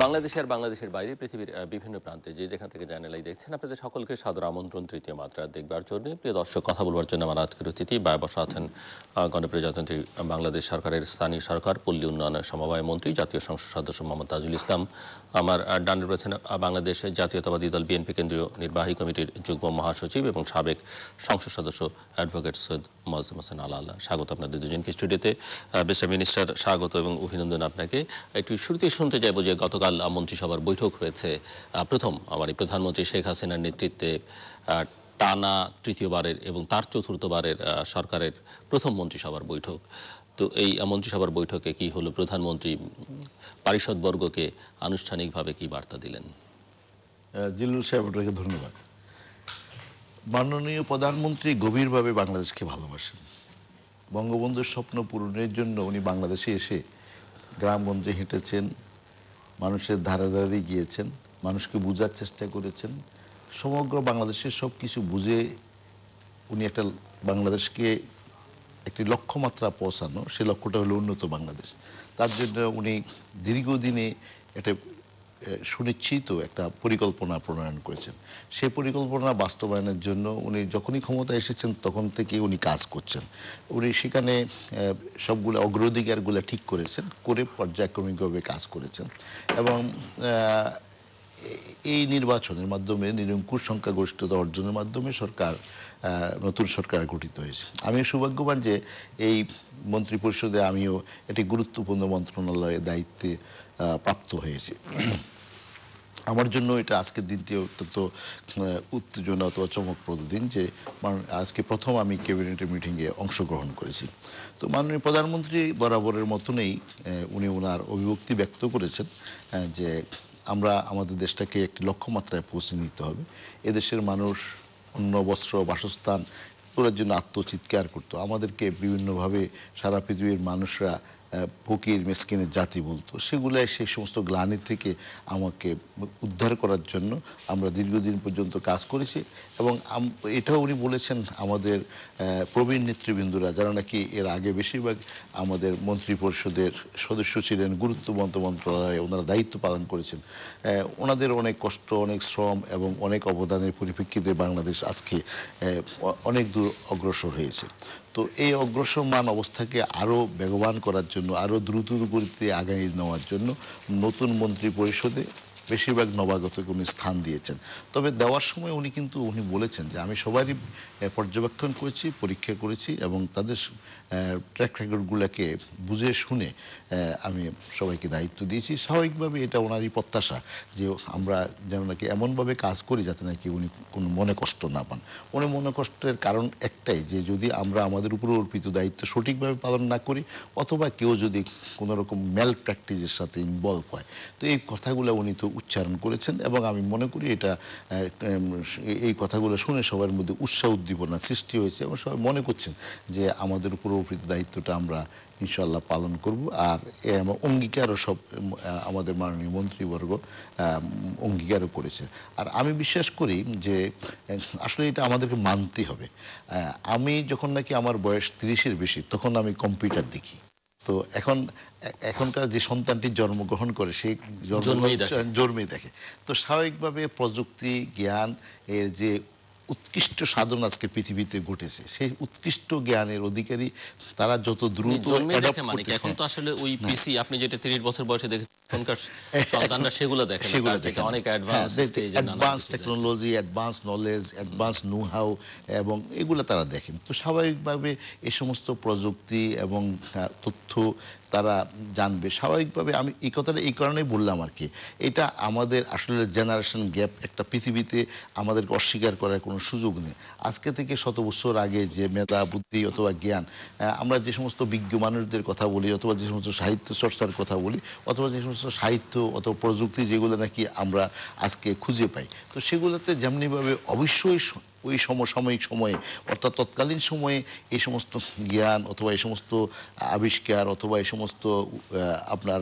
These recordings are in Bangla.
বাংলাদেশে আর বাংলাদেশের বাইরে পৃথিবীর বিভিন্ন প্রান্তে যে যেখান থেকে চ্যানেলাই দেখছেন আপনাদের সকলকে সাদর আমন্ত্রণ তৃতীয় মাত্রা দেখবার জন্য। প্রিয় দর্শক, কথা বলবার জন্য আমার আজকের অতিথি বসা আছেন গণপ্রজাতন্ত্রী বাংলাদেশ সরকারের স্থানীয় সরকার পল্লী উন্নয়ন সমবায় মন্ত্রী জাতীয় সংসদ সদস্য মোহাম্মদ তাজুল ইসলাম। আমার ডানে রয়েছেন বাংলাদেশ জাতীয়তাবাদী দল বিএনপি কেন্দ্রীয় নির্বাহী কমিটির যুগ্ম মহাসচিব এবং সাবেক সংসদ সদস্য অ্যাডভোকেট সৈয়দ মোয়াজ্জেম হোসেন আলাল। স্বাগত আপনাদের দুজনকে স্টুডিওতে। মিস্টার মিনিস্টার, স্বাগত এবং অভিনন্দন আপনাকে। একটু শুরুতেই শুনতে চাইব যে গতকাল মন্ত্রিসভার বৈঠক হয়েছে, প্রথম আমাদের প্রধানমন্ত্রী শেখ হাসিনার নেতৃত্বে টানা তৃতীয়বারের এবং তার চতুর্থবারের সরকারের প্রথম মন্ত্রিসভার বৈঠক। তো এই মন্ত্রিসভার বৈঠকে কি হলো, প্রধানমন্ত্রী পারিষদবর্গকে আনুষ্ঠানিকভাবে কি বার্তা দিলেন? জিল্লুর সাহেব, আপনাকে ধন্যবাদ। মাননীয় প্রধানমন্ত্রী গভীরভাবে বাংলাদেশকে ভালোবাসেন। বঙ্গবন্ধুর স্বপ্ন পূরণের জন্য উনি বাংলাদেশে এসে গ্রামগঞ্জে হেঁটেছেন, মানুষের ধারে ধারে গিয়েছেন, মানুষকে বোঝার চেষ্টা করেছেন। সমগ্র বাংলাদেশের সব কিছু বুঝে উনি একটা বাংলাদেশকে একটি লক্ষ্যমাত্রা পৌঁছানো, সে লক্ষ্যটা হলো উন্নত বাংলাদেশ। তার জন্য উনি দীর্ঘদিনে একটা সুনিশ্চিত একটা পরিকল্পনা প্রণয়ন করেছেন। সেই পরিকল্পনা বাস্তবায়নের জন্য উনি যখনই ক্ষমতা এসেছেন তখন থেকে উনি কাজ করছেন। উনি সেখানে সবগুলো অগ্রাধিকারগুলো ঠিক করেছেন, করে পর্যায়ক্রমিকভাবে কাজ করেছেন এবং এই নির্বাচনের মাধ্যমে নিরঙ্কুশ সংখ্যাগরিষ্ঠতা অর্জনের মাধ্যমে নতুন সরকার গঠিত হয়েছে। আমি সৌভাগ্যবান যে এই মন্ত্রিপরিষদে আমিও একটি গুরুত্বপূর্ণ মন্ত্রণালয়ের দায়িত্বে প্রাপ্ত হয়েছি। আমার জন্য এটা আজকের দিনটি অত্যন্ত উত্তেজনা অথবা চমকপ্রদ দিন যে আজকে প্রথম আমি ক্যাবিনেটের মিটিংয়ে অংশগ্রহণ করেছি। তো মাননীয় প্রধানমন্ত্রী বরাবরের মতনই উনি ওনার অভিব্যক্তি ব্যক্ত করেছেন যে আমরা আমাদের দেশটাকে একটি লক্ষ্যমাত্রায় পৌঁছে নিতে হবে। এদেশের মানুষ অন্ন, বস্ত্র, বাসস্থান করার জন্য আত্মচিৎকার করতো। আমাদেরকে বিভিন্নভাবে সারা পৃথিবীর মানুষরা ফকির মেসকিনের জাতি বলতো। সেগুলাই সেই সমস্ত গ্লানি থেকে আমাকে উদ্ধার করার জন্য আমরা দীর্ঘদিন পর্যন্ত কাজ করেছি এবং এটাও উনি বলেছেন আমাদের প্রবীণ নেতৃবৃন্দরা, যারা নাকি এর আগে বেশিরভাগ আমাদের মন্ত্রী পরিষদের সদস্য ছিলেন, গুরুত্বপূর্ণ মন্ত্রণালয়ে ওনারা দায়িত্ব পালন করেছেন, ওনাদের অনেক কষ্ট, অনেক শ্রম এবং অনেক অবদানের পরিপ্রেক্ষিতে বাংলাদেশ আজকে অনেক দূর অগ্রসর হয়েছে। তো এই অগ্রসরমান অবস্থাকে আরও বেগবান করার জন্য, আরও দ্রুত গতিতে আগামী নেওয়ার জন্য নতুন মন্ত্রী পরিষদে বেশিরভাগ নবাগতকে উনি স্থান দিয়েছেন। তবে দেওয়ার সময় উনি বলেছেন যে আমি সবারই পর্যবেক্ষণ করেছি, পরীক্ষা করেছি এবং তাদের ট্র্যাক রেকর্ডগুলোকে বুঝে শুনে আমি সবাইকে দায়িত্ব দিয়েছি। স্বাভাবিকভাবে এটা ওনারই প্রত্যাশা যে আমরা যেন নাকি এমনভাবে কাজ করি যাতে নাকি উনি কোনো মনে কষ্ট না পান। উনি মনে কষ্টের কারণ একটাই, যে যদি আমরা আমাদের উপর অর্পিত দায়িত্ব সঠিকভাবে পালন না করি অথবা কেউ যদি কোনো রকম ম্যাল প্র্যাকটিসের সাথে ইনভলভ হয়। তো এই কথাগুলো উনি তো উচ্চারণ করেছেন এবং আমি মনে করি এই কথাগুলো শুনে সবার মধ্যে উৎসাহ উদ্দীপনা সৃষ্টি হয়েছে এবং সবাই মনে করছেন যে আমাদের উপর অর্পিত দায়িত্বটা আমরা ইনশাআল্লাহ পালন করব। আর অঙ্গীকারও সব আমাদের মাননীয় মন্ত্রীবর্গ অঙ্গীকারও করেছে। আর আমি বিশ্বাস করি যে আসলে এটা আমাদেরকে মানতে হবে। আমি যখন নাকি আমার বয়স 30-এর বেশি তখন আমি কম্পিউটার দেখি। তো এখনকার যে সন্তানটি জন্মগ্রহণ করে সে জন্মেই দেখে। তো স্বাভাবিকভাবে প্রযুক্তি জ্ঞান এর যে উৎকৃষ্ট সাধন আজকে পৃথিবীতে ঘটেছে, সেই উৎকৃষ্ট জ্ঞানের অধিকারী তারা যত দ্রুত এখন তো আসলে ওই পিসি আপনি যেটা 30 বছর বয়সে দেখেছেন, এখনকার সন্তানরা সেগুলো দেখে, অনেক advance technology, advance knowledge, advance know how এবং এগুলো তারা দেখেন। তো স্বাভাবিকভাবে এই সমস্ত প্রযুক্তি এবং তথ্য তারা জানবে। স্বাভাবিকভাবে আমি এই কথাটা এই কারণেই বললাম আর কি, এটা আমাদের আসলে জেনারেশন গ্যাপ একটা পৃথিবীতে আমাদেরকে অস্বীকার করার কোনো সুযোগ নেই। আজকে থেকে 100 বছর আগে যে মেধা, বুদ্ধি অথবা জ্ঞান, আমরা যে সমস্ত বিজ্ঞ মানুষদের কথা বলি অথবা যে সমস্ত সাহিত্য চর্চার কথা বলি অথবা যে সমস্ত সাহিত্য অথবা প্রযুক্তি যেগুলো নাকি আমরা আজকে খুঁজে পাই, তো সেগুলোতে যেমনিভাবে অবশ্যই ওই সমসাময়িক সময়ে অর্থাৎ তৎকালীন সময়ে এই সমস্ত জ্ঞান অথবা এই সমস্ত আবিষ্কার অথবা এই সমস্ত আপনার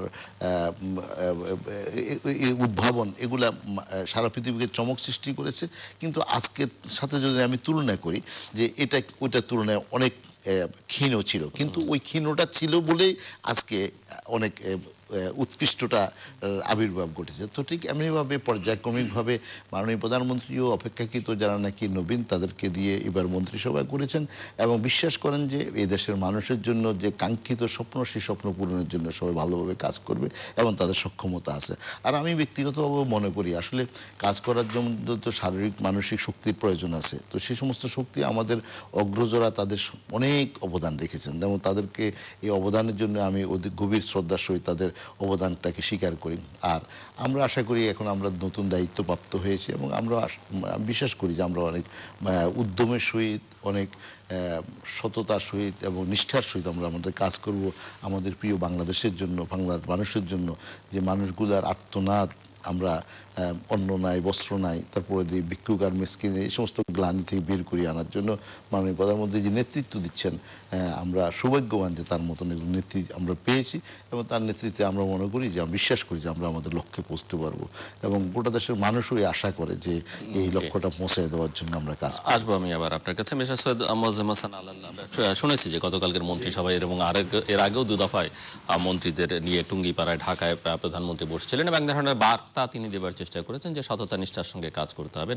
উদ্ভাবন এগুলা সারা পৃথিবীকে চমক সৃষ্টি করেছে। কিন্তু আজকের সাথে যদি আমি তুলনা করি যে ওইটার তুলনায় অনেক ক্ষীণ ছিল, কিন্তু ওই ক্ষীণটা ছিল বলেই আজকে অনেক উৎকৃষ্টতা আবির্ভাব ঘটেছে। তো ঠিক এমনিভাবে পর্যায়ক্রমিকভাবে মাননীয় প্রধানমন্ত্রীও অপেক্ষাকৃত যারা নাকি নবীন তাদেরকে দিয়ে এবার মন্ত্রিসভা করেছেন এবং বিশ্বাস করেন যে এই দেশের মানুষের জন্য যে কাঙ্ক্ষিত স্বপ্ন সেই স্বপ্ন পূরণের জন্য সবাই ভালোভাবে কাজ করবে এবং তাদের সক্ষমতা আছে। আর আমি ব্যক্তিগতভাবে মনে করি আসলে কাজ করার জন্য তো শারীরিক মানসিক শক্তির প্রয়োজন আছে। তো সেই সমস্ত শক্তি আমাদের অগ্রজরা তাদের অনেক অবদান রেখেছেন এবং তাদেরকে এই অবদানের জন্য আমি অধিক গভীর শ্রদ্ধার সহিত তাদের অবদানটাকে স্বীকার করি। আর আমরা আশা করি এখন আমরা নতুন দায়িত্বপ্রাপ্ত হয়েছি এবং আমরা বিশ্বাস করি যে আমরা অনেক উদ্যমের সহিত অনেক সততার সহিত এবং নিষ্ঠার সহিত আমরা আমাদের কাজ করব আমাদের প্রিয় বাংলাদেশের জন্য, বাংলার মানুষের জন্য, যে মানুষগুলার আর্তনাদ আমরা অন্ন নাই, বস্ত্র নাই, তারপরে দিয়ে ভিক্ষুক আর মিসকিন এই সমস্ত গ্লানি থেকে বের করিয়ে আনার জন্য মাননীয় প্রধানমন্ত্রী যে নেতৃত্ব দিচ্ছেন আমরা সৌভাগ্যবান যে তার মতন নেতৃত্ব আমরা পেয়েছি এবং তার নেতৃত্বে আমরা মনে করি যে আমরা বিশ্বাস করি যে আমরা আমাদের লক্ষ্যে পৌঁছতে পারবো এবং গোটা দেশের মানুষও আশা করে যে এই লক্ষ্যটা পৌঁছে দেওয়ার জন্য আমরা কাজ করব। আসবো আমি আবার আপনার কাছে। মিস্টার সৈয়দ মোয়াজ্জেম হোসেন আলাল, শুনেছি যে গতকালকের মন্ত্রিসভায় এবং এর আগেও 2 দফায় মন্ত্রীদের নিয়ে টুঙ্গিপাড়ায় ঢাকায় প্রধানমন্ত্রী বসছিলেন এবং এক ধরনের বার্তা তিনি দেবার চেষ্টা করেছেন যে সততা নিষ্ঠার সঙ্গে কাজ করতে হবে,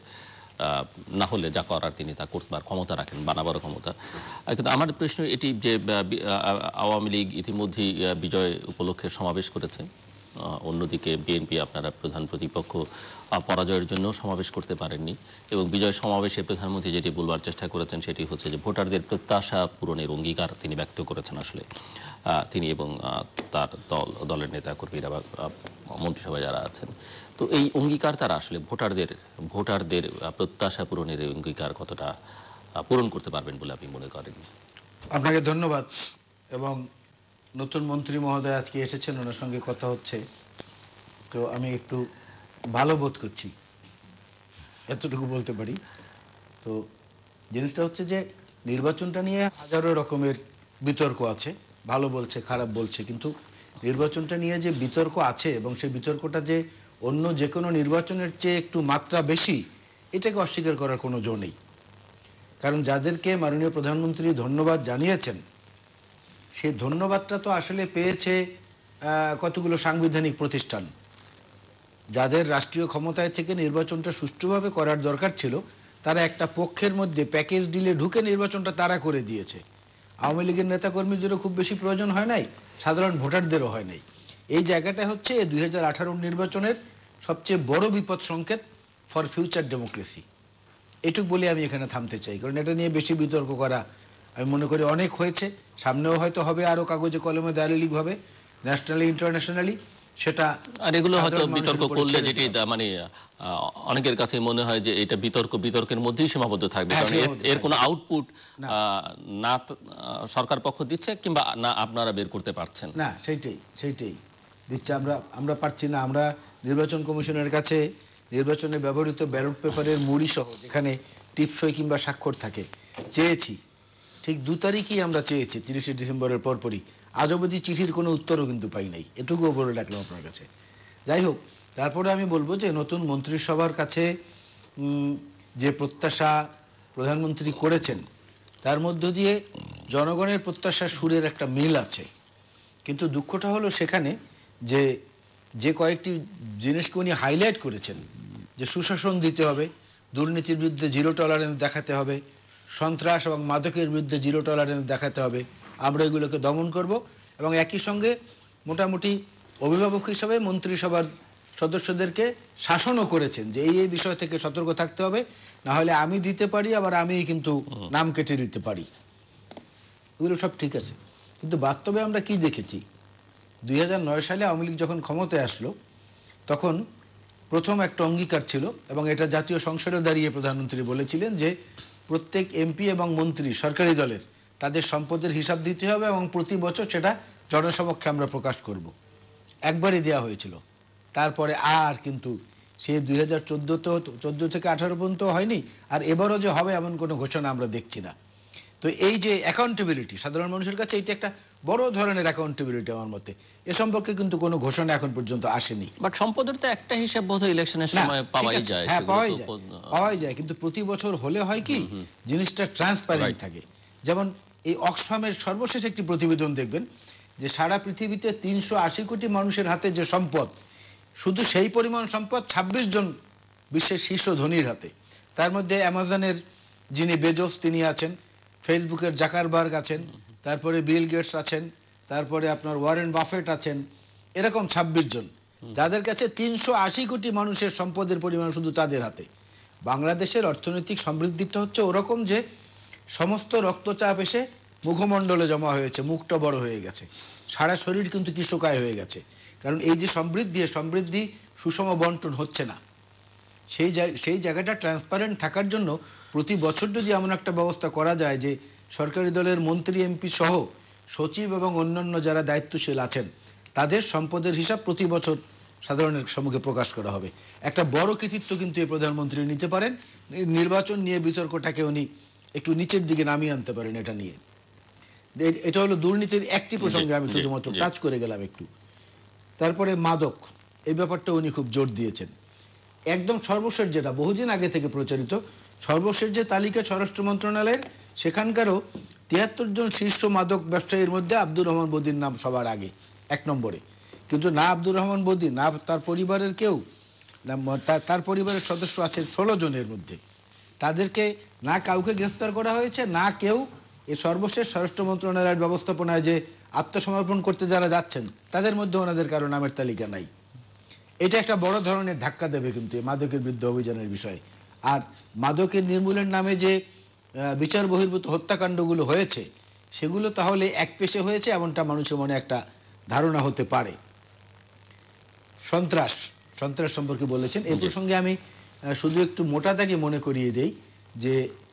না হলে যা করার তিনি তা করবার ক্ষমতা রাখেন, বানাবারও ক্ষমতা। কিন্তু আমার প্রশ্ন এটি যে আওয়ামী লীগ ইতিমধ্যেই বিজয় উপলক্ষে সমাবেশ করেছে, অন্যদিকে বিএনপি আপনারা প্রধান প্রতিপক্ষ পরাজয়ের জন্য সমাবেশ করতে পারেননি এবং বিজয় সমাবেশে প্রধানমন্ত্রী যেটি বলবার চেষ্টা করেছেন সেটি হচ্ছে যে ভোটারদের প্রত্যাশা পূরণের অঙ্গীকার তিনি ব্যক্ত করেছেন। আসলে তিনি এবং তার দলের নেতাকর্মীরা বা মন্ত্রিসভায় যারা আছেন, তো এই অঙ্গীকার তারা আসলে ভোটারদের প্রত্যাশা পূরণের এই অঙ্গীকার কতটা পূরণ করতে পারবেন বলে আপনি মনে করেন? আপনাকে ধন্যবাদ। এবং নতুন মন্ত্রী মহোদয় আজকে এসেছেন, ওনার সঙ্গে কথা হচ্ছে, তো আমি একটু ভালো বোধ করছি, এতটুকু বলতে পারি। তো জিনিসটা হচ্ছে যে নির্বাচনটা নিয়ে হাজারো রকমের বিতর্ক আছে, ভালো বলছে, খারাপ বলছে, কিন্তু নির্বাচনটা নিয়ে যে বিতর্ক আছে এবং সেই বিতর্কটা যে অন্য যে কোনো নির্বাচনের চেয়ে একটু মাত্রা বেশি, এটাকে অস্বীকার করার কোনো জো নেই। কারণ যাদেরকে মাননীয় প্রধানমন্ত্রী ধন্যবাদ জানিয়েছেন সেই ধন্যবাদটা তো আসলে পেয়েছে কতগুলো সাংবিধানিক প্রতিষ্ঠান। যাদের রাষ্ট্রীয় ক্ষমতায় থেকে নির্বাচনটা সুষ্ঠুভাবে করার দরকার ছিল তারা একটা পক্ষের মধ্যে প্যাকেজ ডিলে ঢুকে নির্বাচনটা তারা করে দিয়েছে। আওয়ামী লীগের নেতাকর্মীদেরও খুব বেশি প্রয়োজন হয় নাই, সাধারণ ভোটারদেরও হয় নাই। এই জায়গাটা হচ্ছে 2018 নির্বাচনের সবচেয়ে বড় বিপদ সংকেত ফর ফিউচার ডেমোক্রেসি। এটুক বলে আমি এখানে থামতে চাই, কারণ এটা নিয়ে বেশি বিতর্ক করা আমি মনে করি অনেক হয়েছে, সামনেও হয়তো হবে, আরও কাগজে কলমে দাঁড়িয়ে ন্যাশনালি ইন্টারন্যাশনালি, সেটা আর এগুলো হয়তো বিতর্ক করলে যেটি মানে অনেকের কাছে মনে হয় যে এটা বিতর্কের মধ্যেই সীমাবদ্ধ থাকবে, কারণ এর কোনো আউটপুট না সরকার পক্ষ দিচ্ছে কিংবা না আপনারা বের করতে পারছেন না। সেইটাই দিচ্ছে, আমরা পারছি না। আমরা নির্বাচন কমিশনের কাছে নির্বাচনে ব্যবহৃত ব্যালট পেপারের মুড়ি সহ যেখানে টিপসই কিংবা স্বাক্ষর থাকে চেয়েছি, ঠিক 2 তারিখই আমরা চেয়েছি, 30শে ডিসেম্বরের পরপরই। আজ অবধি চিঠির কোনো উত্তরও কিন্তু পাই নাই, এটুকুও বলে রাখলাম আপনার কাছে। যাই হোক, তারপরে আমি বলবো যে নতুন মন্ত্রিসভার কাছে যে প্রত্যাশা প্রধানমন্ত্রী করেছেন তার মধ্য দিয়ে জনগণের প্রত্যাশার সুরের একটা মিল আছে, কিন্তু দুঃখটা হলো সেখানে যে কয়েকটি জিনিসকে উনি হাইলাইট করেছেন, যে সুশাসন দিতে হবে, দুর্নীতির বিরুদ্ধে 0 টলারেন্স দেখাতে হবে, সন্ত্রাস এবং মাদকের বিরুদ্ধে 0 টলারেন্স দেখাতে হবে, আমরা এগুলোকে দমন করব। এবং একই সঙ্গে মোটামুটি অভিভাবক হিসাবে মন্ত্রিসভার সদস্যদেরকে শাসনও করেছেন যে এই বিষয় থেকে সতর্ক থাকতে হবে, না হলে আমি দিতে পারি, আবার আমি কিন্তু নাম কেটে দিতে পারি। এগুলো সব ঠিক আছে, কিন্তু বাস্তবে আমরা কি দেখেছি? 2009 সালে আওয়ামী লীগ যখন ক্ষমতায় আসলো তখন প্রথম একটা অঙ্গীকার ছিল এবং এটা জাতীয় সংসদে দাঁড়িয়ে প্রধানমন্ত্রী বলেছিলেন যে প্রত্যেক এমপি এবং মন্ত্রী সরকারি দলের তাদের সম্পদের হিসাব দিতে হবে এবং প্রতি বছর সেটা জনসমক্ষে আমরা প্রকাশ করব। একবারই দেওয়া হয়েছিল, তারপরে আর কিন্তু সেই 2014 থেকে 18 পর্যন্ত হয়নি, আর এবারও যে হবে এমন কোনো ঘোষণা আমরা দেখছি না। তো এই যে অ্যাকাউন্টেবিলিটি সাধারণ মানুষের কাছে, এটা একটা বড় ধরনের অ্যাকাউন্টেবিলিটি আমার মতে। এ সম্পর্কে কিন্তু কোনো ঘোষণা এখন পর্যন্ত আসেনি। বাট সম্পদের তো একটা হিসাব বোধহয় ইলেকশনের সময় পাওয়াই যায়। হ্যাঁ, পাওয়াই যায়, কিন্তু প্রতি বছর হলে হয় কি জিনিসটা ট্রান্সপারেন্ট থাকে। যেমন এই অক্সফামের সর্বশেষ একটি প্রতিবেদন দেখবেন যে সারা পৃথিবীতে 380 কোটি মানুষের হাতে যে সম্পদ, শুধু সেই পরিমাণ সম্পদ 26 জন বিশ্বের শীর্ষ ধনীর হাতে। তার মধ্যে অ্যামাজনের যিনি বেজোস তিনি আছেন, ফেসবুকের জাকারবার্গ আছেন, তারপরে বিল গেটস আছেন, তারপরে আপনার ওয়ারেন বাফেট আছেন, এরকম 26 জন, যাদের কাছে 380 কোটি মানুষের সম্পদের পরিমাণ শুধু তাদের হাতে। বাংলাদেশের অর্থনৈতিক সমৃদ্ধিটা হচ্ছে ওরকম যে সমস্ত রক্তচাপ এসে মুখমণ্ডলে জমা হয়েছে, মুখটা বড় হয়ে গেছে, সারা শরীর কিন্তু কৃশকায় হয়ে গেছে। কারণ এই যে সমৃদ্ধি সুষম বন্টন হচ্ছে না। সেই জায়গাটা ট্রান্সপারেন্ট থাকার জন্য প্রতি বছর যদি এমন একটা ব্যবস্থা করা যায় যে সরকারি দলের মন্ত্রী, এমপি সহ সচিব এবং অন্যান্য যারা দায়িত্বশীল আছেন তাদের সম্পদের হিসাব প্রতি বছর সাধারণের সম্মুখে প্রকাশ করা হবে। একটা বড় কৃতিত্ব কিন্তু এই প্রধানমন্ত্রী নিতে পারেন। নির্বাচন নিয়ে বিতর্কটাকে উনি একটু নিচের দিকে নামিয়ে আনতে পারেন এটা নিয়ে। এটা হলো দুর্নীতির একটি প্রসঙ্গে আমি শুধুমাত্র টাচ করে গেলাম একটু। তারপরে মাদক, এই ব্যাপারটা উনি খুব জোর দিয়েছেন। একদম সর্বশেষ যেটা বহুদিন আগে থেকে প্রচারিত, সর্বশেষ যে তালিকা স্বরাষ্ট্র মন্ত্রণালয়ের, সেখানকারও 73 জন শীর্ষ মাদক ব্যবসায়ীর মধ্যে আব্দুর রহমান বদির নাম সবার আগে 1 নম্বরে। কিন্তু না আব্দুর রহমান বদি, না তার পরিবারের কেউ, না তার পরিবারের সদস্য আছে 16 জনের মধ্যে, তাদেরকে না কাউকে গ্রেফতার করা হয়েছে, না কেউ এই সর্বশেষ স্বরাষ্ট্র মন্ত্রণালয়ের ব্যবস্থাপনায় যে আত্মসমর্পণ করতে যারা যাচ্ছেন তাদের মধ্যে ওনাদের কারো নামের তালিকা নাই। এটা একটা বড় ধরনের ধাক্কা দেবে কিন্তু মাদকের বিরুদ্ধে অভিযানের বিষয়ে। আর মাদকের নির্মূলের নামে যে বিচার বহির্ভূত হত্যাকাণ্ডগুলো হয়েছে সেগুলো তাহলে এক পেশে হয়েছে এমনটা মানুষের মনে একটা ধারণা হতে পারে। সন্ত্রাস সম্পর্কে বলেছেন, এই প্রসঙ্গে আমি শুধু একটু মোটা দাগে মনে করিয়ে দেই যে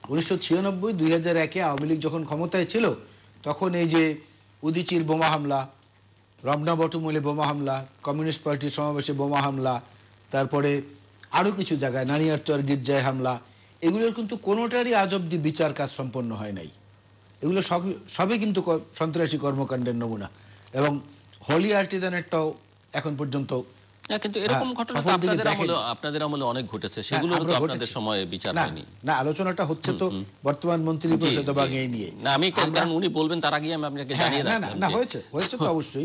1996-2001-এ আওয়ামী লীগ যখন ক্ষমতায় ছিল তখন এই যে উদীচীর বোমা হামলা, রমনা বটমূলে বোমা হামলা, কমিউনিস্ট পার্টির সমাবেশে বোমা হামলা, তারপরে আরও কিছু জায়গায় নানিয়ারচর গির্জায় হামলা, এগুলোর কিন্তু কোনোটারই আজ অব্দি বিচার কাজ সম্পন্ন হয় নাই। এগুলো সবই কিন্তু সন্ত্রাসী কর্মকাণ্ডের নমুনা। এবং হলি আর্টিজানেরটাও এখন পর্যন্ত কিন্তু এরকম ঘটনা আপনাদের আমলে অনেক ঘটেছে, সেগুলো তো আপনাদের সময়ে বিচার হয়নি। না, আলোচনাটা হচ্ছে তো বর্তমান মন্ত্রী পরিষদ এই নিয়ে। না, আমি কারণ উনি বলবেন তার আগে আমি আপনাকে জানিয়ে রাখলাম। না, হয়েছে তো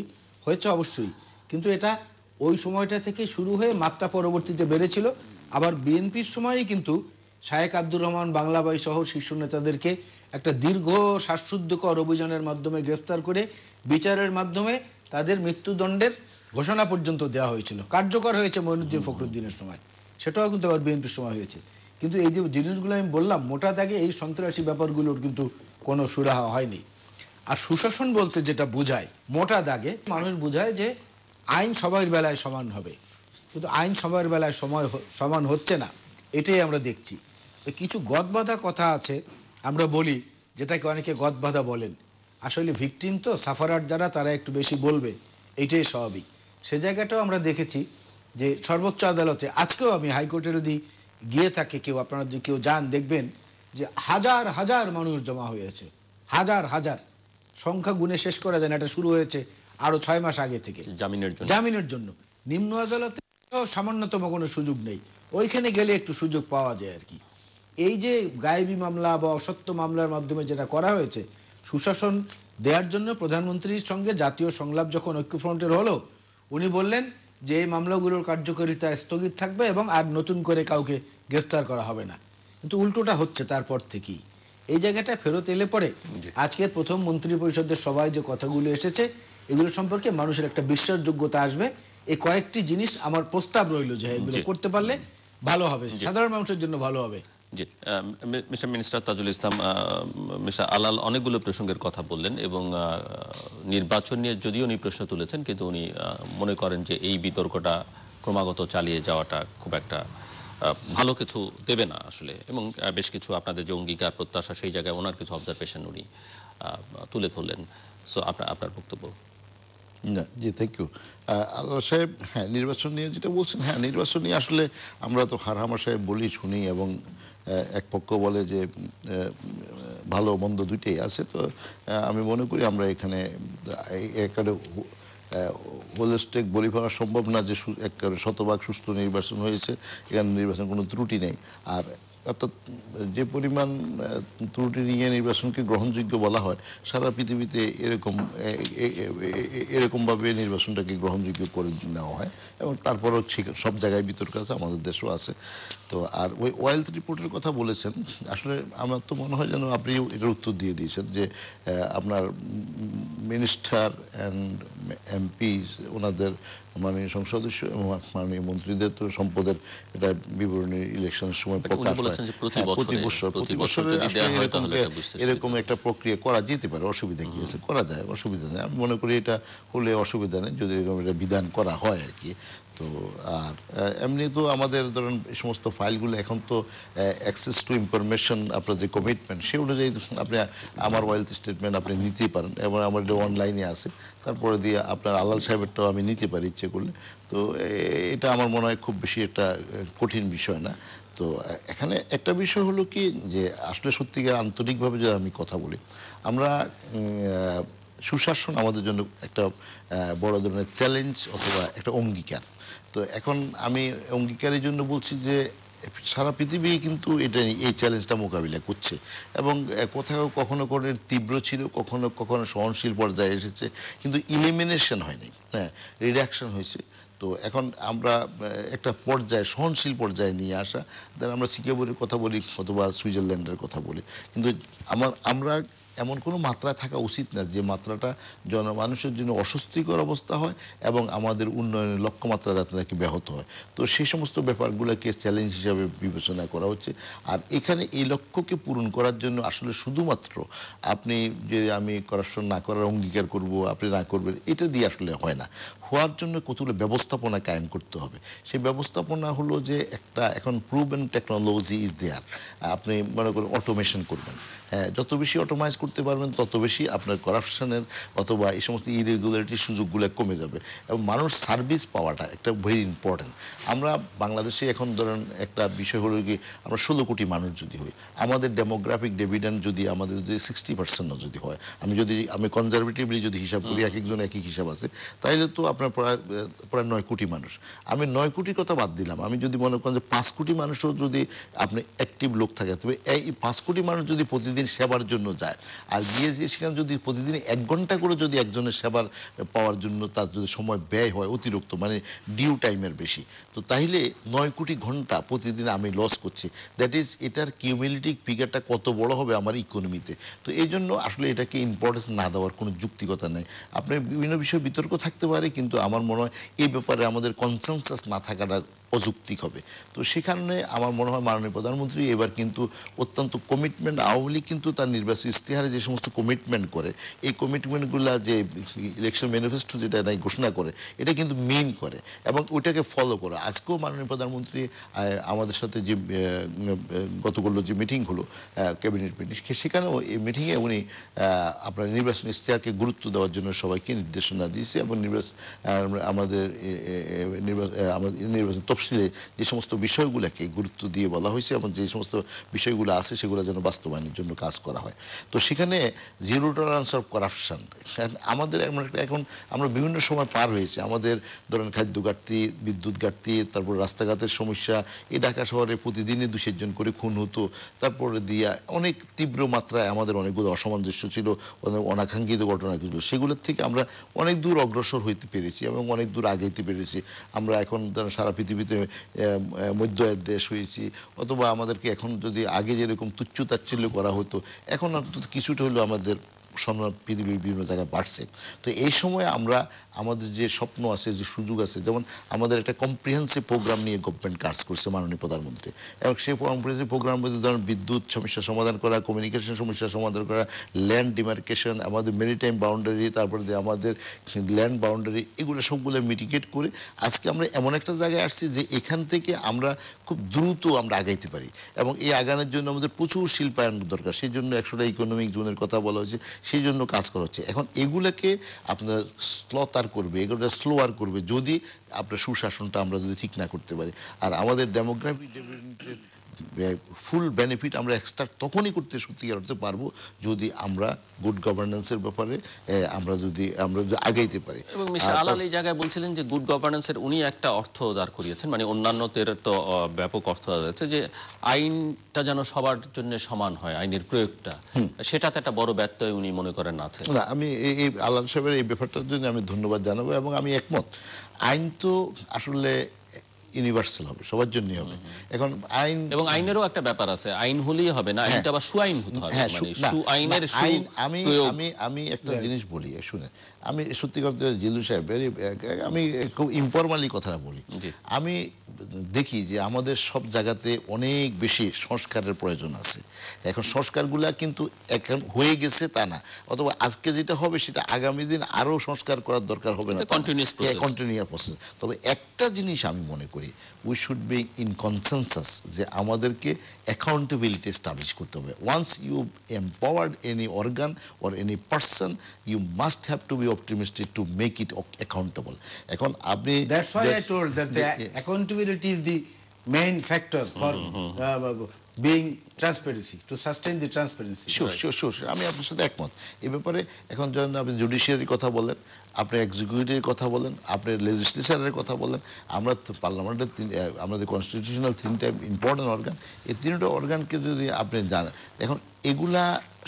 অবশ্যই, কিন্তু এটা ওই সময়টা থেকে শুরু হয়ে মাত্রা পরবর্তীতে বেড়েছিল। আবার বিএনপির সময়েই কিন্তু শায়েখ আব্দুর রহমান বাংলাবাই সহ শীর্ষ নেতাদেরকে একটা দীর্ঘ শ্বাসরুদ্ধকর অভিযানের মাধ্যমে গ্রেফতার করে বিচারের মাধ্যমে তাদের মৃত্যুদণ্ডের ঘোষণা পর্যন্ত দেওয়া হয়েছিল। কার্যকর হয়েছে মঈনুদ্দিন ফখরুদ্দিনের সময়, সেটাও কিন্তু আবার বিএনপির সময় হয়েছে। কিন্তু এই যে জিনিসগুলো আমি বললাম, মোটা দাগে এই সন্ত্রাসী ব্যাপারগুলোর কিন্তু কোনো সুরাহা হয়নি। আর সুশাসন বলতে যেটা বোঝায়, মোটা দাগে মানুষ বোঝায় যে আইন সবার বেলায় সমান হবে, কিন্তু আইন সবার বেলায় সমান হচ্ছে না, এটাই আমরা দেখছি। কিছু গদবাঁধা কথা আছে আমরা বলি, যেটাকে অনেকে গদবাঁধা বলেন। আসলে ভিকটিম তো সাফারার যারা, তারা একটু বেশি বলবে, এইটাই স্বাভাবিক। সে জায়গাটাও আমরা দেখেছি যে সর্বোচ্চ আদালতে, আজকেও আমি হাইকোর্টে যদি গিয়ে থাকে কেউ, আপনারা যদি কেউ যান দেখবেন যে হাজার হাজার মানুষ জমা হয়েছে, হাজার সংখ্যা গুণে শেষ করা যায় না। এটা শুরু হয়েছে আরো 6 মাস আগে থেকে জামিনের জন্য। নিম্ন আদালতে সামান্যতম কোনো সুযোগ নেই, ওইখানে গেলে একটু সুযোগ পাওয়া যায় আর কি। এই যে গায়েবী মামলা বা অসত্য মামলার মাধ্যমে যেটা করা হয়েছে, সুশাসন দেওয়ার জন্য প্রধানমন্ত্রীর সঙ্গে জাতীয় সংলাপ যখন ঐক্যফ্রন্টের হলো, উনি বললেন যে এই মামলাগুলোর কার্যকারিতা স্থগিত থাকবে এবং আর নতুন করে কাউকে গ্রেফতার করা হবে না। কিন্তু উল্টোটা হচ্ছে তারপর থেকেই। এই জায়গাটা ফেরত এলে পরে আজকের প্রথম মন্ত্রী পরিষদের সভায় যে কথাগুলো এসেছে, এগুলো সম্পর্কে মানুষের একটা বিশ্বাসযোগ্যতা আসবে। এই কয়েকটি জিনিস আমার প্রস্তাব রইল যে এগুলো করতে পারলে ভালো হবে, সাধারণ মানুষের জন্য ভালো হবে। জি, mister minister Tajul Islam, mister Alal অনেকগুলো প্রসঙ্গের কথা বললেন এবং নির্বাচন নিয়ে যদিও উনি প্রশ্ন তুলেছেন, কিন্তু উনি মনে করেন যে এই বিতর্কটা ক্রমাগত চালিয়ে যাওয়াটা খুব একটা ভালো কিছু দেবে না আসলে। এবং বেশ কিছু আপনাদের যে অঙ্গীকার প্রত্যাশা, সেই জায়গায় ওনার কিছু অবজারভেশন উনি তুলে ধরলেন। সো আপনার বক্তব্য। না, জি, থ্যাংক ইউ আল্লাহ সাহেব। হ্যাঁ, নির্বাচন নিয়ে যেটা বলছেন, হ্যাঁ, নির্বাচন নিয়ে আসলে আমরা তো হারহামা সাহেব বলি শুনি, এবং এক পক্ষ বলে যে ভালো মন্দ দুইটাই আছে। তো আমি মনে করি আমরা এখানে একেবারে হোলিস্টিক বলি ফেলা সম্ভব না যে একেবারে শতভাগ সুষ্ঠু নির্বাচন হয়েছে, এখানে নির্বাচন কোনো ত্রুটি নেই। আর অর্থাৎ যে পরিমাণ ত্রুটি নিয়ে নির্বাচনকে গ্রহণযোগ্য বলা হয়, সারা পৃথিবীতে এরকমভাবে নির্বাচনটাকে গ্রহণযোগ্য করে নেওয়া হয়, এবং তারপরেও সব জায়গায় বিতর্ক আছে, আমাদের দেশেও আছে। তো আর ওই ওয়েলথ রিপোর্টের কথা বলেছেন, আসলে আমার তো মনে হয় যেন আপনি এটার উত্তর দিয়ে দিয়েছেন যে আপনার মিনিস্টার অ্যান্ড এমপি ওনাদের মাননীয় সংসদ সদস্য এবং মাননীয় মন্ত্রীদের তো সম্পদের এটা বিবরণী ইলেকশনের সময় প্রকাশ হয় প্রতি বছরের এরকম একটা প্রক্রিয়া করা যেতে পারে, অসুবিধা কি আছে, করা যায়, অসুবিধা নেই। আমি মনে করি এটা হলে অসুবিধা নেই যদি এরকম একটা বিধান করা হয় আর কি। তো আর এমনি তো আমাদের ধরেন এই সমস্ত ফাইলগুলো এখন তো অ্যাক্সেস টু ইনফরমেশন, আপনার যে কমিটমেন্ট সে অনুযায়ী আপনি আমার ওয়েলথ স্টেটমেন্ট আপনি নিতেই পারেন, এবং আমার এটা অনলাইনে আছে। তারপরে দিয়ে আপনার আলাল সাহেবেরটাও আমি নিতে পারি ইচ্ছে করলে। তো এটা আমার মনে হয় খুব বেশি একটা কঠিন বিষয় না। তো এখানে একটা বিষয় হলো কি যে আসলে সত্যিকার আন্তরিকভাবে যদি আমি কথা বলি, আমরা সুশাসন আমাদের জন্য একটা বড় ধরনের চ্যালেঞ্জ অথবা একটা অঙ্গীকার। তো এখন আমি অঙ্গীকারের জন্য বলছি যে সারা পৃথিবী কিন্তু এটা এই চ্যালেঞ্জটা মোকাবিলা করছে, এবং কোথাও কখনো কখনো তীব্র ছিল, কখনো কখনো সহনশীল পর্যায়ে এসেছে, কিন্তু ইলিমিনেশন হয়নি, হ্যাঁ, রিডাকশন হয়েছে। তো এখন আমরা একটা পর্যায়ে সহনশীল পর্যায়ে নিয়ে আসা, দেন আমরা সিঙ্গাপুরের কথা বলি অথবা সুইজারল্যান্ডের কথা বলি, কিন্তু আমরা এমন কোনো মাত্রা থাকা উচিত না যে মাত্রাটা জনমানুষের জন্য অস্বস্তিকর অবস্থা হয় এবং আমাদের উন্নয়নের লক্ষ্যমাত্রা যাতে নাকি ব্যাহত হয়। তো সেই সমস্ত ব্যাপারগুলোকে চ্যালেঞ্জ হিসাবে বিবেচনা করা হচ্ছে। আর এখানে এই লক্ষ্যকে পূরণ করার জন্য আসলে শুধুমাত্র আপনি যে আমি করাপশন না করার অঙ্গীকার করব, আপনি না করবেন, এটা দিয়ে আসলে হয় না। হওয়ার জন্য কতগুলো ব্যবস্থাপনা কায়েম করতে হবে। সেই ব্যবস্থাপনা হলো যে একটা এখন প্রুভেন টেকনোলজি ইজ দেয়ার। আপনি মনে করেন অটোমেশন করবেন, হ্যাঁ, যত বেশি অটোমাইজ করতে পারবেন তত বেশি আপনার করাপশনের অথবা এই সমস্ত ইরেগুলারিটির সুযোগগুলো কমে যাবে, এবং মানুষ সার্ভিস পাওয়াটা একটা ভেরি ইম্পর্টেন্ট। আমরা বাংলাদেশে এখন ধরেন একটা বিষয় হলো কি, আমরা 16 কোটি মানুষ যদি হই, আমাদের ডেমোগ্রাফিক ডিভিডেন্ড যদি আমাদের যদি 60% যদি হয়, আমি কনজারভেটিভলি যদি হিসাব করি, এক একজন এক এক হিসাব আছে, তাইলে তো আপনার প্রায় 9 কোটি মানুষ। আমি 9 কোটির কথা বাদ দিলাম, আমি যদি মনে করেন যে 5 কোটি মানুষও যদি আপনি অ্যাক্টিভ লোক থাকে, তবে এই 5 কোটি মানুষ যদি প্রতিদিন সেবার জন্য যায়, আর গিয়ে সেখানে যদি প্রতিদিন 1 ঘন্টা করে যদি একজনের সেবার পাওয়ার জন্য তার যদি সময় ব্যয় হয় অতিরিক্ত, মানে ডিউ টাইমের বেশি, তো তাইলে 9 কোটি ঘন্টা প্রতিদিন আমি লস করছি। দ্যাট ইজ এটার কিউমুলেটিভ ফিগারটা কত বড় হবে আমার ইকোনমিতে। তো এই জন্য আসলে এটাকে ইম্পর্টেন্স না দেওয়ার কোনো যুক্তিকতা নেই। আপনার বিভিন্ন বিষয়ে বিতর্ক থাকতে পারে, কিন্তু আমার মনে হয় এই ব্যাপারে আমাদের কনসেনসাস না থাকাটা অযৌক্তিক হবে। তো সেখানে আমার মনে হয় মাননীয় প্রধানমন্ত্রী এবার কিন্তু অত্যন্ত কমিটমেন্ট, আওয়ামী লীগ কিন্তু তার নির্বাচনী ইশতেহারে যে সমস্ত কমিটমেন্ট করে, এই কমিটমেন্টগুলো যে ইলেকশন ম্যানিফেস্টো যেটা নাই ঘোষণা করে, এটা কিন্তু মেইন করে এবং ওইটাকে ফলো করে। আজকেও মাননীয় প্রধানমন্ত্রী আমাদের সাথে যে গতকাল যে মিটিং হলো ক্যাবিনেট মিটিং, সেখানেও এই মিটিংয়ে উনি আপনার নির্বাচনী ইশতেহারকে গুরুত্ব দেওয়ার জন্য সবাইকে নির্দেশনা দিয়েছে, এবং আমাদের নির্বাচন তফসিলে যে সমস্ত বিষয়গুলোকে গুরুত্ব দিয়ে বলা হয়েছে এবং যে সমস্ত বিষয়গুলো আছে সেগুলো যেন বাস্তবায়নের জন্য কাজ করা হয়। তো সেখানে জিরো টলারেন্স অফ করাপশন আমাদের এখন আমরা বিভিন্ন সময় পার হয়েছে। আমাদের ধরেন খাদ্য ঘাটতি, বিদ্যুৎ ঘাটতি, তারপর রাস্তাঘাটের সমস্যা, এই ঢাকা শহরে প্রতিদিনই 200 জন করে খুন হতো। তারপরে দিয়ে অনেক তীব্র মাত্রায় আমাদের অনেকগুলো অসামঞ্জস্য ছিল, অনাকাঙ্ক্ষিত ঘটনা ছিল, সেগুলোর থেকে আমরা অনেক দূর অগ্রসর হইতে পেরেছি এবং অনেক দূর আগাইতে পেরেছি। আমরা এখন সারা পৃথিবীতে মধ্য আয়ের দেশ হয়েছি, অথবা আমাদেরকে এখন যদি আগে যেরকম তুচ্ছ তাচ্ছিল্য করা হতো, এখন অন্তত কিছুটা হলেও আমাদের সম্মান পৃথিবীর বিভিন্ন জায়গায় বাড়ছে। তো এই সময় আমরা আমাদের যে স্বপ্ন আছে, যে সুযোগ আছে, যেমন আমাদের একটা কম্প্রিহেন্সিভ প্রোগ্রাম নিয়ে গভর্নমেন্ট কাজ করছে মাননীয় প্রধানমন্ত্রী, এবং সেই কম্প্রিহেন্সিভ প্রোগ্রামের মধ্যে ধরেন বিদ্যুৎ সমস্যা সমাধান করা, কমিউনিকেশন সমস্যা সমাধান করা, ল্যান্ড ডিমার্কেশন, আমাদের মেরিটাইম বাউন্ডারি, তারপরে আমাদের ল্যান্ড বাউন্ডারি, এগুলো সবগুলো মিটিগেট করে আজকে আমরা এমন একটা জায়গায় আসছি যে এখান থেকে আমরা খুব দ্রুত আমরা আগাইতে পারি, এবং এই আগানোর জন্য আমাদের প্রচুর শিল্পায়ন দরকার। সেই জন্য 100টা ইকোনমিক জোনের কথা বলা হয়েছে, সেই জন্য কাজ করা হচ্ছে। এখন এগুলোকে আপনার স্লতার করবে, এগুলোটা স্লোয়ার করবে যদি আপনার সুশাসনটা আমরা যদি ঠিক না করতে পারি। আর আমাদের ডেমোগ্রাফিক ডেভেলপমেন্টের ফুল বেনিফিট আমরা এক্সট্রাক্ট তখনই সত্যিকার করতে পারবো যদি আমরা গুড গভর্নেন্সের ব্যাপারে আমরা যদি আগাইতে পারি। এবং মিস্টার আলাল এই জায়গায় বলছিলেন যে গুড গভর্নেন্সের উনি একটা অর্থ দাঁড় করিয়েছেন, মানে অন্যান্যদের তো ব্যাপক অর্থ আছে যে আইনটা যেন সবার জন্য সমান হয়, আইনের প্রয়োগটা, সেটাতে একটা বড় ব্যত্যয় উনি মনে করেন আছে। না, আমি এই আলাল সাহেবের এই ব্যাপারটার জন্য আমি ধন্যবাদ জানাবো এবং আমি একমত। আইন তো আসলে ইউনিভার্সাল হবে, সবার জন্যই হবে। এখন আইন এবং আইনেরও একটা ব্যাপার আছে, আইন হলেই হবে না, আইনটা আবার সুআইন হতে হবে, মানে সুআইনের আমি একটা জিনিস বলি, শুনে আমি সত্যি করতে জিল্লুর সাহেব আমি খুব ইনফরমালি কথাটা বলি। আমি দেখি যে আমাদের সব জায়গাতে অনেক বেশি সংস্কারের প্রয়োজন আছে। এখন সংস্কারগুলা কিন্তু এখন হয়ে গেছে তা না, অথবা আজকে যেটা হবে সেটা আগামী দিন আরো সংস্কার করার দরকার হবে না, কন্টিনিউয়াস প্রসেস। তবে একটা জিনিস আমি মনে করি we should be in consensus যে আমাদেরকে অ্যাকাউন্টেবিলিটি এস্টাবলিশ করতে হবে। Once you empowered any organ or any person you must have to be optimistic to make it accountable. এখন আপনি that's why I told that the accountability is the main factor for being transparency, to sustain the transparency. Sure. আমি আপনার সাথে একমত এই ব্যাপারে। এখন যখন আপনি জুডিশিয়ারির কথা বলেন, আপনি এক্সিকিউটিভের কথা বলেন, আপনি লেজিসলেচারের কথা বলেন, আমরা পার্লামেন্টের আমাদের কনস্টিটিউশনাল তিনটা ইম্পর্টেন্ট অর্গান, এই তিনটা অর্গানকে যদি আপনি জানেন, এখন এগুলা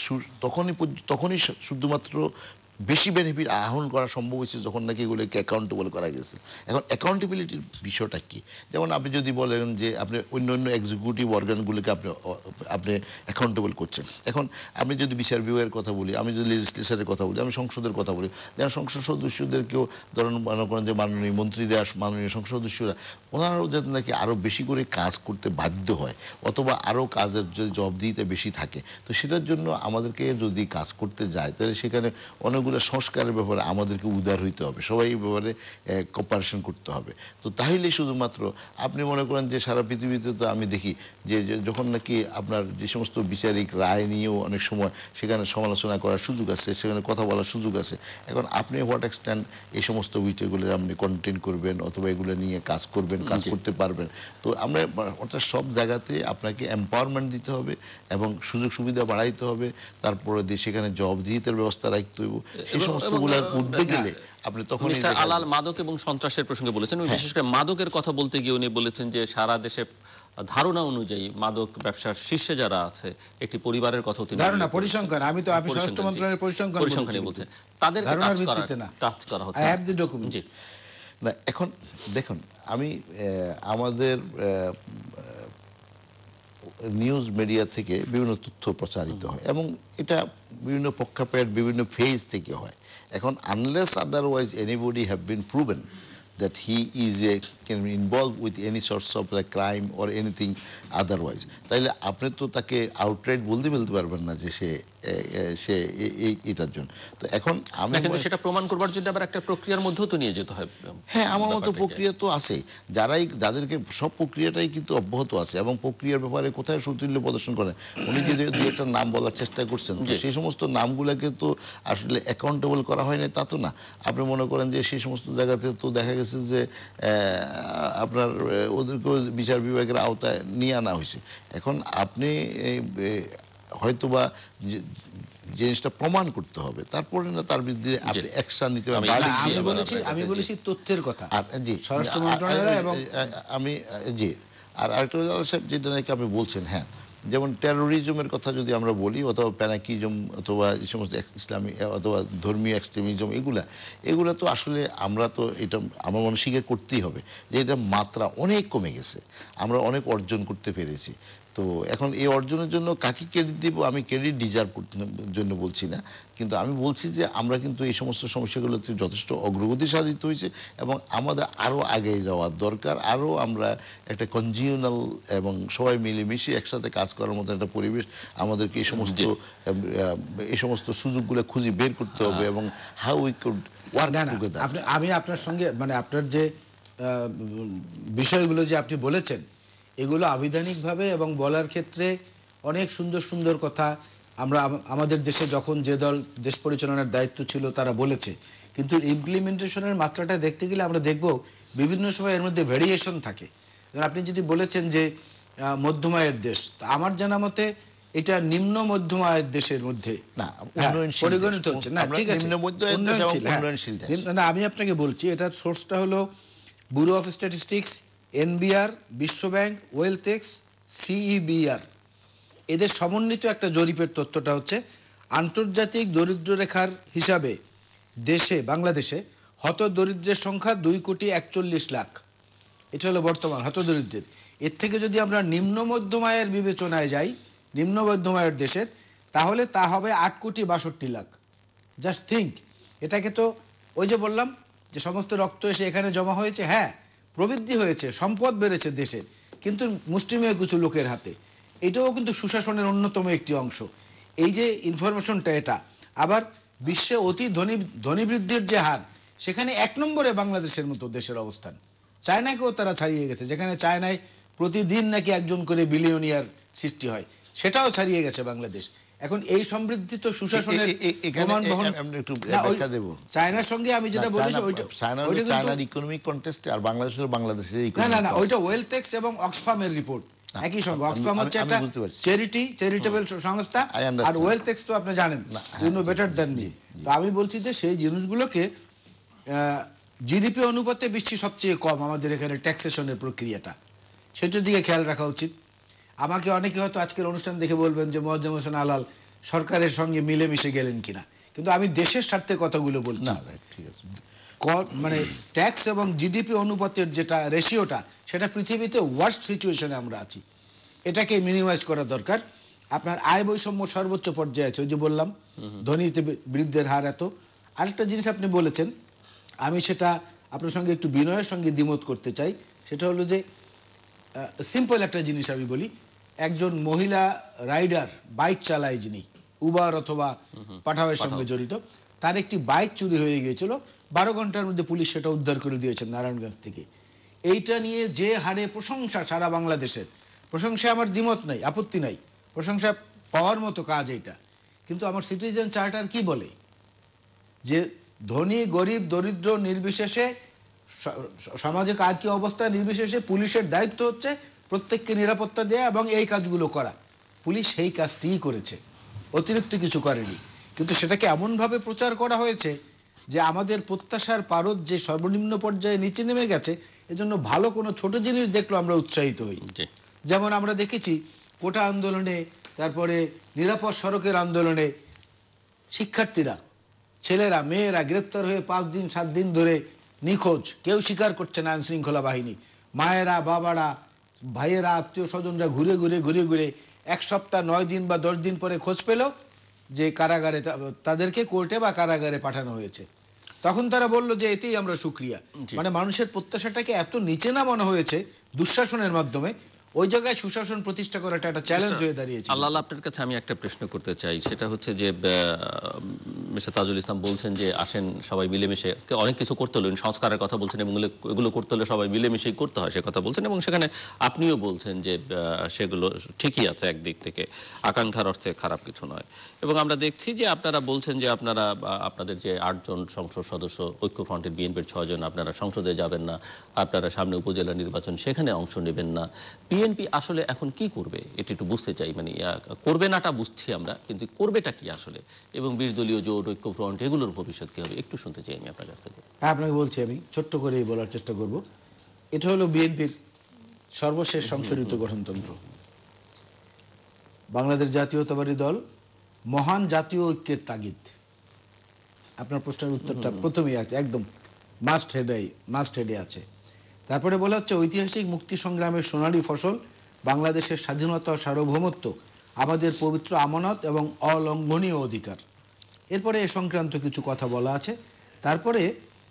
তখনই শুধুমাত্র বেশি বেনিফিট আহরণ করা সম্ভব হয়েছে যখন নাকি এগুলোকে অ্যাকাউন্টেবল করা গেছে। এখন অ্যাকাউন্টেবিলিটির বিষয়টা কি? যেমন আপনি যদি বলেন যে আপনি অন্য এক্সিকিউটিভ অর্গানগুলোকে আপনি অ্যাকাউন্টেবল করছেন। এখন আমি যদি বিচার বিভাগের কথা বলি, আমি যদি লেজিসলেচারের কথা বলি, আমি সংসদের কথা বলি, যেন সংসদ সদস্যদেরকেও ধরেন মনে করেন যে মাননীয় মন্ত্রীরা, মাননীয় সংসদ সদস্যরা, ওনারাও যাতে নাকি আরও বেশি করে কাজ করতে বাধ্য হয় অথবা আরও কাজের যদি জবাবদিহিতা বেশি থাকে, তো সেটার জন্য আমাদেরকে যদি কাজ করতে যায় তাহলে সেখানে অনেকগুলো সংস্কারের ব্যাপারে আমাদেরকে উদার হইতে হবে, সবাই এই ব্যাপারে কোঅপারেশন করতে হবে। তো তাহলেই শুধুমাত্র আপনি মনে করেন যে সারা পৃথিবীতে তো আমি দেখি যে যখন নাকি আপনার যে সমস্ত বিচারিক রায় নিয়েও অনেক সময় সেখানে সমালোচনা করার সুযোগ আছে, সেখানে কথা বলার সুযোগ আছে। এখন আপনি হোয়াট এক্সটেন্ট এই সমস্ত বিষয়গুলো আপনি কন্টেন্ট করবেন অথবা এগুলো নিয়ে কাজ করবেন, কাজ করতে পারবেন। তো আমরা অর্থাৎ সব জায়গাতে আপনাকে এম্পাওয়ারমেন্ট দিতে হবে এবং সুযোগ সুবিধা বাড়াইতে হবে, তারপরে সেখানে জবাবদিহিতার ব্যবস্থা রাখতে হবে। সেই সমস্তগুলোর মধ্যে গেলে আপনি তখন মিস্টার আলাল মাদক এবং সন্ত্রাসের প্রসঙ্গে বলেছেন, বিশেষ করে মাদকের কথা বলতে গিয়ে উনি বলেছেন যে সারা দেশে ধারণা অনুযায়ী মাদক ব্যবসার শীর্ষে যারা আছে একটি পরিবারের কথা ধারণা পরিসংখ্যান, আমি স্বরাষ্ট্র মন্ত্রণালয়ের পরিসংখ্যান বলছি, তাদের টাচ করা হচ্ছে। I have the document. না, এখন দেখুন আমি আমাদের নিউজ মিডিয়া থেকে বিভিন্ন তথ্য প্রচারিত হয় এবং এটা বিভিন্ন পক্ষাপেট বিভিন্ন ফেজ থেকে হয়। এখন unless otherwise anybody have been proven that he is can be involved with any sorts of like crime or anything otherwise, তাইলে আপনি তো তাকে আউটরাইট বলতে পারবেন না যে সে এটার জন্য। তো এখন আমি সেটা প্রমাণ করবার জন্য আবার একটা প্রক্রিয়ার মধ্যেও তো নিয়ে যেতে হয়। হ্যাঁ, আমার মতো প্রক্রিয়া তো আছে, যাদেরকে সব প্রক্রিয়াটাই কিন্তু অব্যাহত আছে এবং প্রক্রিয়ার ব্যাপারে কোথায় সৌতুল্য প্রদর্শন করেন। উনি যদি দু একটা নাম বলার চেষ্টা করছেন, তো সেই সমস্ত নামগুলোকে তো আসলে অ্যাকাউন্টেবল করা হয় না তা তো না। আপনি মনে করেন যে সেই সমস্ত জায়গাতে তো দেখা গেছে যে আপনার ওদেরকেও বিচার বিভাগের আওতায় নিয়ে আনা হয়েছে। এখন আপনি হয়তোবা জিনিসটা প্রমাণ করতে হবে, তারপরে না তার বিরুদ্ধে আপনি অ্যাকশন নিতে হবে। আমি বলেছি তথ্যের কথা। জি, স্বরাষ্ট্র মন্ত্রণালয় এবং আমি জি, আর আরেকটা সাহেব যেটা নাকি আপনি বলছেন, হ্যাঁ, যেমন টেরোরিজমের কথা যদি আমরা বলি অথবা প্যানাকিজম অথবা এই সমস্ত ইসলামী অথবা ধর্মীয় এক্সট্রিমিজম, এগুলা তো আসলে আমরা তো এটা আমার মনে স্বীকার করতেই হবে যে এটা মাত্রা অনেক কমে গেছে, আমরা অনেক অর্জন করতে পেরেছি। তো এখন এই অর্জনের জন্য কাকে ক্রেডিট দিব? আমি ক্রেডিট ডিজার্ভ করতে জন্য বলছি না, কিন্তু আমি বলছি যে আমরা কিন্তু এই সমস্ত সমস্যাগুলোতে যথেষ্ট অগ্রগতি সাধিত হয়েছে এবং আমাদের আরও আগে যাওয়ার দরকার। আরও আমরা একটা কনজিউনাল এবং সবাই মিলেমিশে একসাথে কাজ করার মতো একটা পরিবেশ আমাদেরকে এই সমস্ত সুযোগগুলো খুঁজে বের করতে হবে এবং how we could work together. আমি আপনার সঙ্গে মানে আপনার যে বিষয়গুলো যে আপনি বলেছেন এগুলো আবিধানিকভাবে এবং বলার ক্ষেত্রে অনেক সুন্দর সুন্দর কথা আমরা আমাদের দেশে যখন যে দল দেশ পরিচালনার দায়িত্ব ছিল তারা বলেছে, কিন্তু ইমপ্লিমেন্টেশনের মাত্রাটা দেখতে গেলে আমরা দেখব বিভিন্ন সময় এর মধ্যে ভেরিয়েশন থাকে। আপনি যদি বলেছেন যে মধ্যম আয়ের দেশ। আমার জানা মতে এটা নিম্ন মধ্যম আয়ের দেশের মধ্যে না, পরিগণিত হচ্ছে না। ঠিক আছে, না আমি আপনাকে বলছি এটার সোর্সটা হলো ব্যুরো অফ স্ট্যাটিস্টিক্স, এনবিআর, বিশ্বব্যাংক, ওয়েলথেক্স, সিইবিআর, এদের সমন্বিত একটা জরিপের তথ্যটা হচ্ছে আন্তর্জাতিক দরিদ্র রেখার হিসাবে দেশে বাংলাদেশে হতদরিদ্রের সংখ্যা 2,41,00,000। এটা হলো বর্তমান হতদরিদ্রের। এর থেকে যদি আমরা নিম্ন মধ্যম আয়ের বিবেচনায় যাই, নিম্ন মধ্যম আয়ের দেশের, তাহলে তা হবে 8,62,00,000। জাস্ট থিঙ্ক, এটাকে তো ওই যে বললাম যে সমস্ত রক্ত এসে এখানে জমা হয়েছে, হ্যাঁ প্রবৃদ্ধি হয়েছে, সম্পদ বেড়েছে দেশের, কিন্তু মুষ্টিমেয় কিছু লোকের হাতে। এটাও কিন্তু সুশাসনের অন্যতম একটি অংশ। এই যে ইনফরমেশনটা, এটা আবার বিশ্বে অতি ধনী বৃদ্ধির যে হার, সেখানে 1 নম্বরে বাংলাদেশের মতো দেশের অবস্থান। চায়নাকেও তারা ছাড়িয়ে গেছে, যেখানে চায়নায় প্রতিদিন নাকি একজন করে বিলিয়নিয়ার সৃষ্টি হয়, সেটাও ছাড়িয়ে গেছে বাংলাদেশ। এখন এই সমৃদ্ধি তো সুশাসনের প্রমাণ বহন। চায়নার সঙ্গে আমি যেটা বলেছি চায়নার ইকোনমিক কন্টেস্টে আর বাংলাদেশের না ওইটা ওয়েলথেক্স এবং অক্সফামের রিপোর্ট একই সঙ্গে। অক্সফাম হচ্ছে একটা চ্যারিটেবল সংস্থা, আর ওয়েলথেক্স তো আপনি জানেন, you know better than me. তো আমি বলছি যে সেই জিনিসগুলোকে জিডিপি অনুপাতে বিশ্বে সবচেয়ে কম আমাদের এখানে ট্যাক্সেশনের প্রক্রিয়াটা, সেটার দিকে খেয়াল রাখা উচিত। আমাকে অনেকে হয়তো আজকের অনুষ্ঠান দেখে বলবেন যে মোয়াজ্জেম হোসেন আলাল সরকারের সঙ্গে মিলেমিশে গেলেন কিনা, কিন্তু আমি দেশের স্বার্থে কথাগুলো বলছি। মানে ট্যাক্স এবং জিডিপি অনুপাতের যেটা রেশিওটা, সেটা পৃথিবীতে ওয়ার্স্ট সিচুয়েশনে আমরা আছি, এটাকে মিনিমাইজ করা দরকার। আপনার আয় বৈষম্য সর্বোচ্চ পর্যায়ে আছে, ওই যে বললাম ধনীতে বৃদ্ধির হার এত। আরেকটা জিনিস আপনি বলেছেন, আমি সেটা আপনার সঙ্গে একটু বিনয়ের সঙ্গে দ্বিমত করতে চাই। সেটা হলো যে সিম্পল একটা জিনিস আমি বলি, একজন মহিলা রাইডার বাইক চালায়, যিনি উবার অথবা পাঠাওয়ের সঙ্গে জড়িত, তার একটি বাইক চুরি হয়ে গিয়েছিল, 12 ঘন্টার মধ্যে পুলিশ সেটা উদ্ধার করে দিয়েছেন নারায়ণগঞ্জ থেকে। এইটা নিয়ে যে হারে প্রশংসা সারা বাংলাদেশের, প্রশংসা আমার দ্বিমত নাই, আপত্তি নাই, প্রশংসা পাওয়ার মতো কাজ এইটা। কিন্তু আমার সিটিজেন চার্টার কি বলে যে ধনী গরিব দরিদ্র নির্বিশেষে, সমাজে কার কি অবস্থা নির্বিশেষে পুলিশের দায়িত্ব হচ্ছে প্রত্যেককে নিরাপত্তা দেয়া এবং এই কাজগুলো করা। পুলিশ সেই কাজটিই করেছে, অতিরিক্ত কিছু করেনি। কিন্তু সেটাকে এমনভাবে প্রচার করা হয়েছে যে আমাদের প্রত্যাশার পারদ যে সর্বনিম্ন পর্যায়ে নিচে নেমে গেছে, এজন্য ভালো কোনো ছোট জিনিস দেখলো আমরা উৎসাহিত হই। যেমন আমরা দেখেছি কোটা আন্দোলনে, তারপরে নিরাপদ সড়কের আন্দোলনে শিক্ষার্থীরা, ছেলেরা মেয়েরা গ্রেপ্তার হয়ে 5 দিন 7 দিন ধরে নিখোঁজ, কেউ স্বীকার করছে না, আইন শৃঙ্খলা বাহিনী, মায়েরা বাবারা ভাইয়েরা আত্মীয় স্বজনরা ঘুরে ঘুরে 1 সপ্তাহ 9 দিন বা 10 দিন পরে খোঁজ পেল যে কারাগারে, তাদেরকে কোর্টে বা কারাগারে পাঠানো হয়েছে। তখন তারা বলল যে এতেই আমরা সুক্রিয়া। মানে মানুষের প্রত্যাশাটাকে এত নিচে নামানো হয়েছে দুঃশাসনের মাধ্যমে, ওই জায়গায় সুশাসন প্রতিষ্ঠা করাটা একটা চ্যালেঞ্জ হয়ে দাঁড়িয়েছে। আল্লাহ, আপনার কাছে আমি একটা প্রশ্ন করতে চাই, সেটা হচ্ছে যে মিস্টার তাজুল ইসলাম বলছেন যে আসেন সবাই মিলেমিশে, অনেক কিছু করতে হলো, সংস্কারের কথা বলছেন, এবং এগুলো করতে হলে সবাই মিলেমিশেই করতে হয় সে কথা বলছেন, এবং সেখানে আপনিও বলছেন যে সেগুলো ঠিকই আছে, একদিক থেকে আকাঙ্ক্ষার অর্থে খারাপ কিছু নয়। এবং আমরা দেখছি যে আপনারা বলছেন যে আপনারা আপনাদের যে 8 জন সংসদ সদস্য ঐক্যফ্রন্টের, বিএনপির 6 জন, আপনারা সংসদে যাবেন না, আপনারা সামনে উপজেলা নির্বাচন, সেখানে অংশ নেবেন না। বিএনপি আসলে এখন কি করবে এটা একটু বুঝতে চাই, মানে করবে নাটা বুঝছি আমরা, কিন্তু করবেটা কি আসলে, এবং 20 দলীয় জোট, ঐক্যফ্রন্ট, এগুলোর ভবিষ্যৎ কি হবে একটু শুনতে চাই আমি আপনার কাছ থেকে। হ্যাঁ, আপনাকে বলছি, আমি ছোট্ট করেই বলার চেষ্টা করব। এটা হলো বিএনপির সর্বশেষ সংশোধিত গঠনতন্ত্র। বাংলাদেশ জাতীয়তাবাদী দল মহান জাতীয় ঐক্যের তাগিদ। আপনার প্রশ্নের উত্তরটা প্রথমেই আছে, একদম মাস্ট হেডে আছে। তারপরে বলা হচ্ছে ঐতিহাসিক মুক্তি সংগ্রামের সোনালী ফসল বাংলাদেশের স্বাধীনতা ও সার্বভৌমত্ব আমাদের পবিত্র আমানত এবং অলঙ্ঘনীয় অধিকার। এরপরে এ সংক্রান্ত কিছু কথা বলা আছে। তারপরে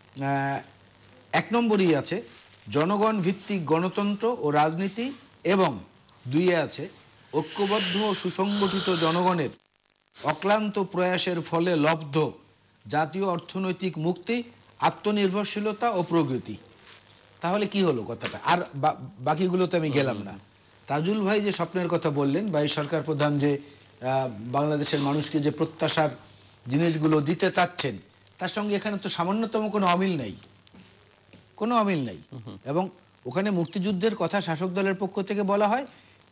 1 নম্বরই আছে জনগণ ভিত্তিক গণতন্ত্র ও রাজনীতি, এবং 2-এ আছে ঐক্যবদ্ধ ও সুসংগঠিত জনগণের অক্লান্ত প্রয়াসের ফলে লব্ধ জাতীয় অর্থনৈতিক মুক্তি, আত্মনির্ভরশীলতা ও প্রগতি। তাহলে কি হলো কথাটা? আর বাকিগুলোতে আমি গেলাম না। তাজুল ভাই যে স্বপ্নের কথা বললেন, বা এই সরকার প্রধান যে বাংলাদেশের মানুষকে যে প্রত্যাশার জিনিসগুলো দিতে চাচ্ছেন, তার সঙ্গে এখানে তো সামান্যতম কোনো অমিল নাই। এবং ওখানে মুক্তিযুদ্ধের কথা শাসক দলের পক্ষ থেকে বলা হয়,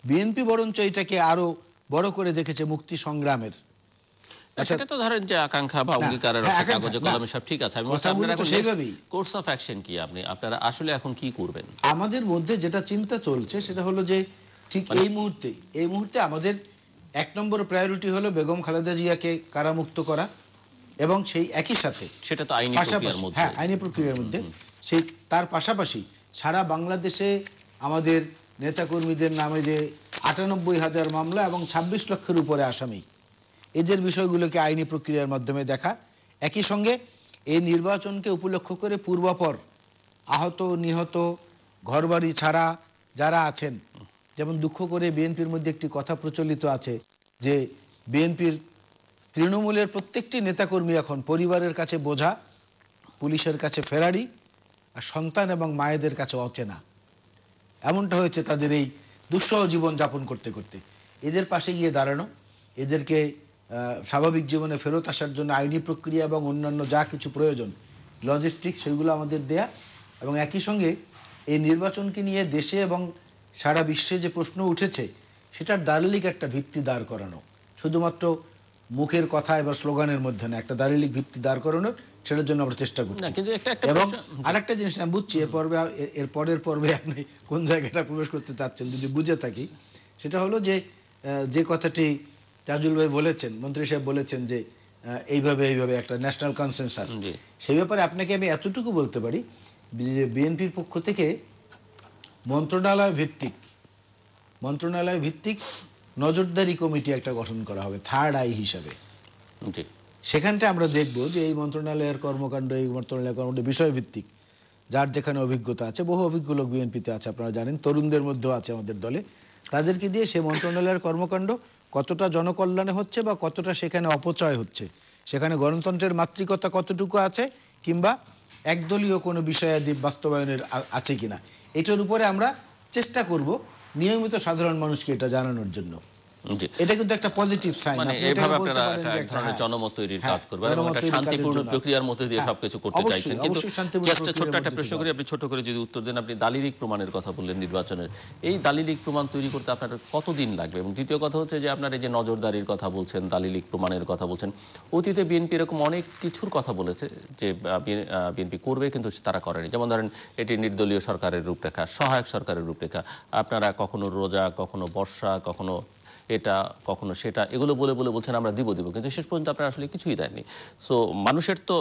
বিএনপি বরঞ্চ এটাকে আরো বড় করে দেখেছে মুক্তি সংগ্রামের। সেটা তো ধরেন যে আকাঙ্ক্ষা বা অঙ্গীকারের কাগজে কলমে সব ঠিক আছে, আমি বলছি আপনারা এখন সেইভাবেই কোর্স অফ অ্যাকশন কি আপনারা আসলে এখন কি করবেন? আমাদের মধ্যে যেটা চিন্তা চলছে সেটা হলো যে ঠিক এই মুহূর্তে আমাদের 1 নম্বর প্রায়োরিটি হলো বেগম খালেদা জিয়াকে কারামুক্ত করা, এবং সেই একই সাথে সেটা তো আইনি প্রক্রিয়ার মধ্যে, হ্যাঁ আইনি প্রক্রিয়ার মধ্যে, সেই তার পাশাপাশি সারা বাংলাদেশে আমাদের নেতাকর্মীদের নামে যে ৯৮,০০০ মামলা এবং ২৬ লক্ষের উপরে আসামি, এদের বিষয়গুলোকে আইনি প্রক্রিয়ার মাধ্যমে দেখা। একই সঙ্গে এই নির্বাচনকে উপলক্ষ করে পূর্বাপর আহত নিহত ঘরবাড়ি ছাড়া যারা আছেন, যেমন দুঃখ করে বিএনপির মধ্যে একটি কথা প্রচলিত আছে যে বিএনপির তৃণমূলের প্রত্যেকটি নেতাকর্মী এখন পরিবারের কাছে বোঝা, পুলিশের কাছে ফেরারি, আর সন্তান এবং মায়েদের কাছে অচেনা। এমনটা হয়েছে তাদের এই দুঃসহ জীবন যাপন করতে করতে। এদের পাশে গিয়ে দাঁড়ানো, এদেরকে স্বাভাবিক জীবনে ফেরত আসার জন্য আইনি প্রক্রিয়া এবং অন্যান্য যা কিছু প্রয়োজন লজিস্টিক্স সেগুলো আমাদের দেয়া, এবং একই সঙ্গে এই নির্বাচনকে নিয়ে দেশে এবং সারা বিশ্বে যে প্রশ্ন উঠেছে সেটার দালিলিক একটা ভিত্তি দাঁড় করানো, শুধুমাত্র মুখের কথা এবার স্লোগানের মধ্যে না, একটা দালিলিক ভিত্তি দাঁড় করানোর, সেটার জন্য আমরা চেষ্টা করছি। এবং আরেকটা জিনিস আমি বুঝছি এর পরের পর্বে আপনি কোন জায়গাটা প্রবেশ করতে চাচ্ছেন যদি বুঝে থাকি, সেটা হলো যে কথাটি তাজুল ভাই বলেছেন, মন্ত্রী সাহেব বলেছেন যে এইভাবে একটা ন্যাশনাল কনসেনসাস, সেই ব্যাপারে আপনাকে আমি এতটুকু বলতে পারি যে বিএনপির পক্ষ থেকে মন্ত্রণালয় ভিত্তিক নজরদারি কমিটি একটা গঠন করা হবে থার্ড আই হিসাবে। সেখানটা আমরা দেখব যে এই মন্ত্রণালয়ের কর্মকাণ্ড, এই মন্ত্রণালয়ের কর্মকাণ্ড বিষয়ভিত্তিক, যার যেখানে অভিজ্ঞতা আছে, বহু অভিজ্ঞ লোক বিএনপিতে আছে, আপনারা জানেন, তরুণদের মধ্যেও আছে আমাদের দলে, তাদেরকে দিয়ে সেই মন্ত্রণালয়ের কর্মকাণ্ড কতটা জনকল্যাণে হচ্ছে বা কতটা সেখানে অপচয় হচ্ছে, সেখানে গণতন্ত্রের মাতৃকতা কতটুকু আছে, কিংবা একদলীয় কোনো বিষয়াদি বাস্তবায়নের আছে কিনা, এটার উপরে আমরা চেষ্টা করব নিয়মিত সাধারণ মানুষকে এটা জানানোর জন্য। এটা কিন্তু একটা পজিটিভ সাইন, মানে এইভাবে আপনারা এক ধরনের জনমত তৈরির কাজ করবেন এবং একটা শান্তিপূর্ণ প্রক্রিয়ার মধ্যে দিয়ে সবকিছু করতে চাইছেন। কিন্তু জাস্ট ছোট্ট একটা প্রশ্ন করে আপনি ছোট করে যদি উত্তর দেন, আপনি দালিলিক প্রমাণের কথা বললেন নির্বাচনের, এই দালিলিক প্রমাণ তৈরি করতে আপনার কতদিন লাগবে? এবং দ্বিতীয় কথা হচ্ছে যে আপনার এই যে নজরদারির কথা বলছেন, দালিলিক প্রমাণের কথা বলছেন, অতীতে বিএনপি এরকম অনেক কিছুর কথা বলেছে যে বিএনপি করবে কিন্তু তারা করেনি। যেমন ধরেন এটি নির্দলীয় সরকারের রূপরেখা, সহায়ক সরকারের রূপরেখা, আপনারা কখনো রোজা, কখনো বর্ষা, কখনো এটা কখনো সেটা, এগুলো বলে বলছেন আমরা দিব, কিন্তু শেষ পর্যন্ত আপনারা আসলে কিছুই দেননি। সো মানুষের তো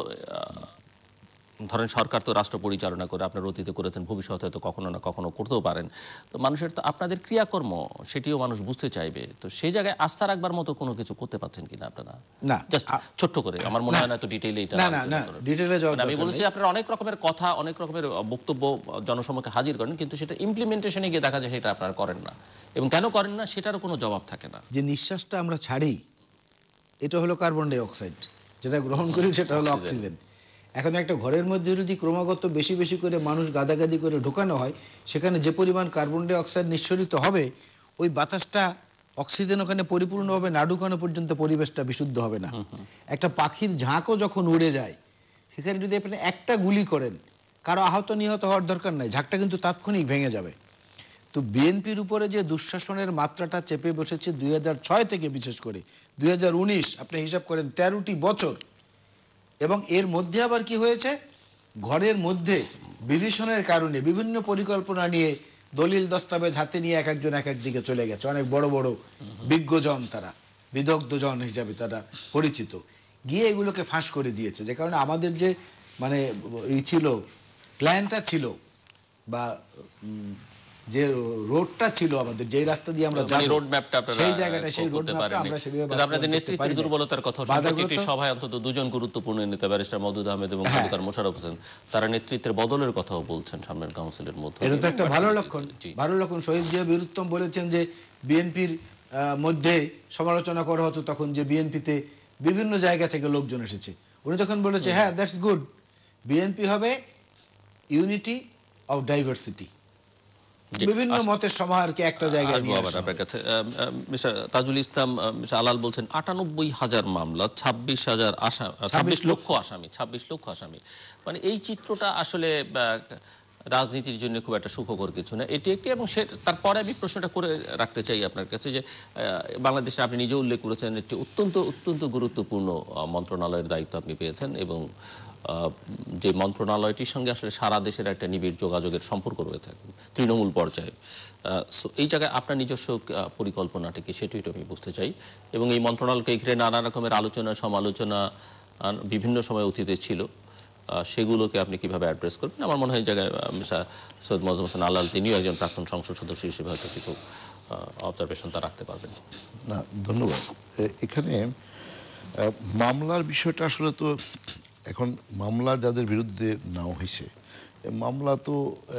ধরেন সরকার তো রাষ্ট্র পরিচালনা করে, আপনার অতীতে করেছেন, ভবিষ্যতে হয়তো কখনো না কখনো করতেও পারেন, তো মানুষের তো আপনাদের ক্রিয়াকর্ম সেটিও মানুষ বুঝতে চাইবে, তো সেই জায়গায় আস্থা রাখবার মতো কোনো কিছু করতে পারছেন কিনা আপনারা? না, জাস্ট ছোট্ট করে, আমার মনে হয় না তো ডিটেইলে এটা আমি বলছি। আপনারা অনেক রকমের কথা, অনেক রকমের বক্তব্য জনসমক্ষে হাজির করেন, কিন্তু সেটা ইমপ্লিমেন্টেশনে গিয়ে দেখা যায় সেটা আপনারা করেন না, এবং কেন করেন না সেটারও কোনো জবাব থাকে না। যে নিঃশ্বাসটা আমরা ছাড়ি এটা হলো কার্বন ডাই অক্সাইড, যেটা গ্রহণ করি সেটা হলো অক্সিজেন। এখন একটা ঘরের মধ্যে যদি ক্রমাগত বেশি বেশি করে মানুষ গাদাগাদি করে ঢোকানো হয়, সেখানে যে পরিমাণ কার্বন ডাই অক্সাইড নিঃসরিত হবে, ওই বাতাসটা অক্সিজেন ওখানে পরিপূর্ণভাবে না ঢুকানো পর্যন্ত পরিবেশটা বিশুদ্ধ হবে না। একটা পাখির ঝাঁকও যখন উড়ে যায়, সেখানে যদি আপনি একটা গুলি করেন, কারো আহত নিহত হওয়ার দরকার নাই, ঝাঁকটা কিন্তু তাৎক্ষণিক ভেঙে যাবে। তো বিএনপির উপরে যে দুঃশাসনের মাত্রাটা চেপে বসেছে 2006 থেকে বিশেষ করে 2019, আপনি হিসাব করেন 13টি বছর, এবং এর মধ্যে আবার কি হয়েছে, ঘরের মধ্যে বিভীষণের কারণে বিভিন্ন পরিকল্পনা নিয়ে দলিল দস্তাবেজ হাতে নিয়ে এক একজন এক এক দিকে চলে গেছে, অনেক বড় বড় বিজ্ঞজন, তারা বিদগ্ধজন হিসাবে তারা পরিচিত, গিয়ে এগুলোকে ফাঁস করে দিয়েছে। যে কারণে আমাদের যে মানে ছিল, প্ল্যানটা ছিল, বা যে রোডটা ছিল আমাদের, যে রাস্তা দিয়ে আমরা যাব, রোড ম্যাপটা সেই জায়গাটা, সেই রোড ম্যাপটা আমরা সেভাবে আপনাদের নেতৃত্বের দুর্বলতার কথা একটি সভায় অন্তত দুজন গুরুত্বপূর্ণ নেতা, ব্যারিস্টার মওদুদ আহমেদ এবং খন্দকার মোশাররফ হোসেন, তারা নেতৃত্বের বদলের কথাও বলছেন সামনের কাউন্সিলের মধ্যে। এটা তো একটা ভালো লক্ষণ, ভালো লক্ষণ। শহীদ জিয়া বীরুত্তম বলেছেন যে বিএনপির মধ্যে সমালোচনা করা হতো তখন যে বিএনপিতে বিভিন্ন জায়গা থেকে লোকজন এসেছে, উনি তখন বলেছে হ্যাঁ দ্যাটস গুড, বিএনপি হবে ইউনিটি অফ ডাইভার্সিটি, বিভিন্ন মতের সমাহারকে একটা জায়গায় নিয়ে আসা। আপনার কাছে মিস্টার তাজুল ইসলাম, মিস্টার আলাল বলছেন ৯৮,০০০ মামলা, ২৬ লক্ষ আসামি, মানে এই চিত্রটা আসলে রাজনীতির জন্য খুব একটা সুখকর কিছু না, এটি একটি। এবং তারপরে আমি প্রশ্নটা করে রাখতে চাই আপনার কাছে যে বাংলাদেশে আপনি নিজে উল্লেখ করেছেন একটি অত্যন্ত অত্যন্ত গুরুত্বপূর্ণ মন্ত্রণালয়ের দায়িত্ব আপনি পেয়েছেন, এবং যে মন্ত্রণালয়টির সঙ্গে আসলে সারা দেশের একটা নিবিড় যোগাযোগের সম্পর্ক রয়ে থাকে তৃণমূল পর্যায়ে। সো এই জায়গায় আপনার নিজস্ব পরিকল্পনাটা কি, সেটি আমি বুঝতে চাই। এবং এই মন্ত্রণালয়কে ঘিরে নানা রকমের আলোচনা সমালোচনা বিভিন্ন সময় অতীতে ছিল, সেগুলোকে আপনি কিভাবে অ্যাড্রেস করবেন? আমার মনে হয় এই জায়গায় সৈয়দ মোয়াজ্জেম হোসেন আলাল তিনিও একজন প্রাক্তন সংসদ সদস্য হিসেবে হয়তো কিছু অবজারভেশন তা রাখতে পারবেন। না, ধন্যবাদ। এখানে মামলার বিষয়টা আসলে তো এখন মামলা যাদের বিরুদ্ধে নেওয়া হয়েছে, মামলা তো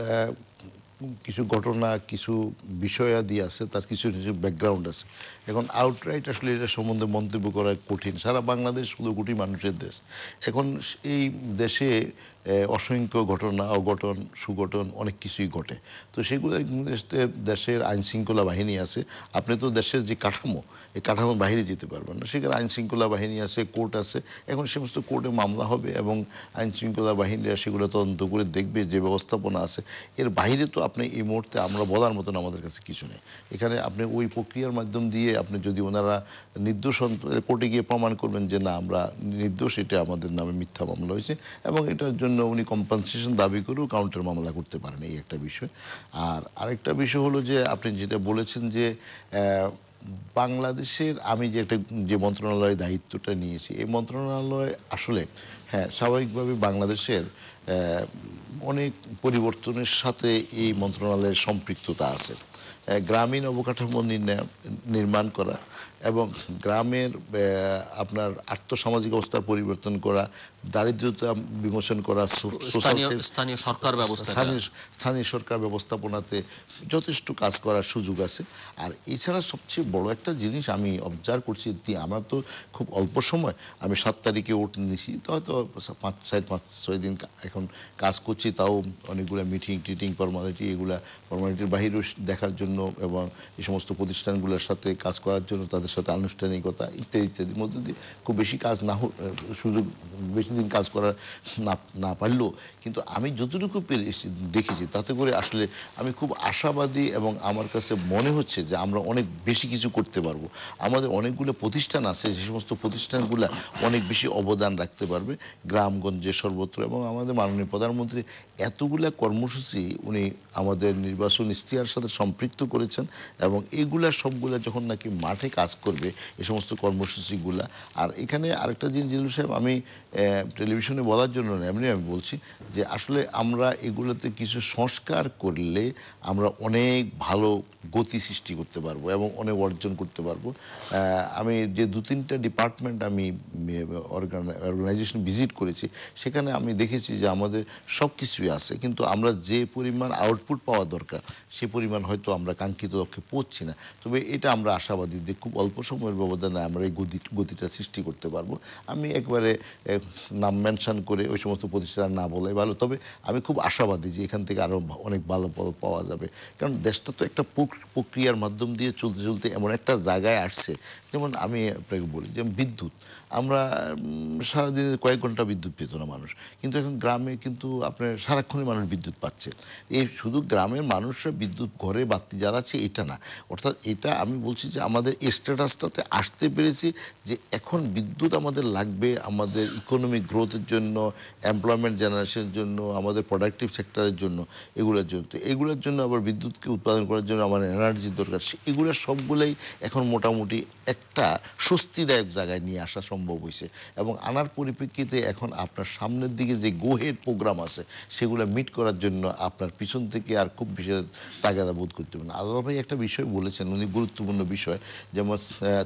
কিছু ঘটনা, কিছু বিষয়াদি আছে, তার কিছু কিছু ব্যাকগ্রাউন্ড আছে। এখন আউটরাইট আসলে এটা সম্বন্ধে মন্তব্য করা কঠিন। সারা বাংলাদেশ 16 কোটি মানুষের দেশ। এখন এই দেশে অসংখ্য ঘটনা, অঘটন, সুঘটন অনেক কিছুই ঘটে। তো সেগুলো দেশের আইন শৃঙ্খলা বাহিনী আছে। আপনি তো দেশের যে কাঠামো, এই কাঠামোর বাইরে যেতে পারবেন না। সেখানে আইন শৃঙ্খলা বাহিনী আছে, কোর্ট আছে। এখন সমস্ত কোর্টে মামলা হবে এবং আইন শৃঙ্খলা বাহিনীরা সেগুলো তদন্ত করে দেখবে যে ব্যবস্থাপনা আছে। এর বাইরে তো আপনি এই মুহূর্তে আমরা বলার মতন আমাদের কাছে কিছু নেই। এখানে আপনি ওই প্রক্রিয়ার মাধ্যম দিয়ে আপনি যদি ওনারা নির্দোষ কোর্টে গিয়ে প্রমাণ করবেন যে না আমরা নির্দোষ, এটা আমাদের নামে মিথ্যা মামলা হয়েছে, এবং এটার জন্য উনি কম্পেনসেশন দাবি করেও কাউন্টার মামলা করতে পারেন, এই একটা বিষয়। আর আরেকটা বিষয় হলো যে আপনি যেটা বলেছেন যে বাংলাদেশের আমি যে মন্ত্রণালয়ের দায়িত্বটা নিয়েছি, এই মন্ত্রণালয় আসলে হ্যাঁ স্বাভাবিকভাবে বাংলাদেশের অনেক পরিবর্তনের সাথে এই মন্ত্রণালয়ের সম্পৃক্ততা আছে। গ্রামীণ অবকাঠামো নির্মাণ করা এবং গ্রামের আপনার আর্থসামাজিক অবস্থার পরিবর্তন করা, দারিদ্রতা বিমোচন করা, স্থানীয় সরকার ব্যবস্থা, স্থানীয় সরকার ব্যবস্থাপনাতে যথেষ্ট কাজ করার সুযোগ আছে। আর এছাড়া সবচেয়ে বড় একটা জিনিস আমি অবজার্ভ করছি, আমার তো খুব অল্প সময়, আমি 7 তারিখে ওট নিয়েছি, তো হয়তো 5-6 দিন এখন কাজ করছি, তাও অনেকগুলো মিটিং টিটিং ফর্মালিটির বাহিরেও দেখার জন্য এবং এই সমস্ত প্রতিষ্ঠানগুলোর সাথে কাজ করার জন্য, তাদের সাথে আনুষ্ঠানিকতা ইত্যাদি ইত্যাদির মধ্যে দিয়ে খুব বেশি কাজ সুযোগ বেশি দিন কাজ করা না পারলেও, কিন্তু আমি যতটুকু দেখেছি তাতে করে আসলে আমি খুব আশাবাদী এবং আমার কাছে মনে হচ্ছে যে আমরা অনেক বেশি কিছু করতে পারবো। আমাদের অনেকগুলো প্রতিষ্ঠান আছে, যে সমস্ত প্রতিষ্ঠানগুলো অনেক বেশি অবদান রাখতে পারবে গ্রামগঞ্জে সর্বত্র। এবং আমাদের মাননীয় প্রধানমন্ত্রী এতগুলা কর্মসূচি উনি আমাদের নির্বাচন ইশতেহারের সাথে সম্পৃক্ত করেছেন, এবং এইগুলা সবগুলা যখন নাকি মাঠে কাজ করবে এই সমস্ত কর্মসূচিগুলা। আর এখানে আরেকটা জিনিস জিল্লুর সাহেব, আমি টেলিভিশনে বলার জন্য না, এমনি আমি বলছি যে আসলে আমরা এগুলোতে কিছু সংস্কার করলে আমরা অনেক ভালো গতি সৃষ্টি করতে পারবো এবং অনেক অর্জন করতে পারবো। আমি যে 2-3টা ডিপার্টমেন্ট আমি অর্গানাইজেশন ভিজিট করেছি, সেখানে আমি দেখেছি যে আমাদের সব কিছুই আছে, কিন্তু আমরা যে পরিমাণ আউটপুট পাওয়া দরকার সে পরিমাণ হয়তো আমরা কাঙ্ক্ষিত লক্ষ্যে পৌঁছছি না। তবে এটা আমরা আশাবাদী যে খুব অল্প সময়ের ব্যবধানে আমরা এই গতিটা সৃষ্টি করতে পারবো। আমি একবারে নাম মেনশন করে ওই সমস্ত প্রতিষ্ঠান না বলাই ভালো, তবে আমি খুব আশাবাদী যে এখান থেকে আরও অনেক ভালো ফল পাওয়া যাবে। কারণ দেশটা তো একটা প্রক্রিয়ার মাধ্যম দিয়ে চলতে চলতে এমন একটা জায়গায় আসছে, যেমন আমি আপনাকে বলি যেমন বিদ্যুৎ, আমরা সারাদিনে কয়েক ঘন্টা বিদ্যুৎ পেত না মানুষ, কিন্তু এখন গ্রামে কিন্তু আপনার সারাক্ষণই মানুষ বিদ্যুৎ পাচ্ছে। এই শুধু গ্রামের মানুষরা বিদ্যুৎ ঘরে বাতি জ্বালাচ্ছে এটা না, অর্থাৎ এটা আমি বলছি যে আমাদের স্ট্যাটাসটাতে আসতে পেরেছি যে এখন বিদ্যুৎ আমাদের লাগবে আমাদের ইকোনমিক গ্রোথের জন্য, এমপ্লয়মেন্ট জেনারেশনের জন্য, আমাদের প্রোডাক্টিভ সেক্টরের জন্য, এগুলোর জন্য আবার বিদ্যুৎকে উৎপাদন করার জন্য আমার এনার্জির দরকার। এগুলো সবগুলোই এখন মোটামুটি একটা স্বস্তিদায়ক জায়গায় নিয়ে আসা সম্ভব হয়েছে, এবং আনার পরিপ্রেক্ষিতে এখন আপনার সামনের দিকে যে গোহেড প্রোগ্রাম আছে সেগুলো মিট করার জন্য আপনার পিছন থেকে আর খুব বেশি তাগাদা বোধ করতে হবে না। আলাল ভাই একটা বিষয় বলেছেন, উনি গুরুত্বপূর্ণ বিষয়, যেমন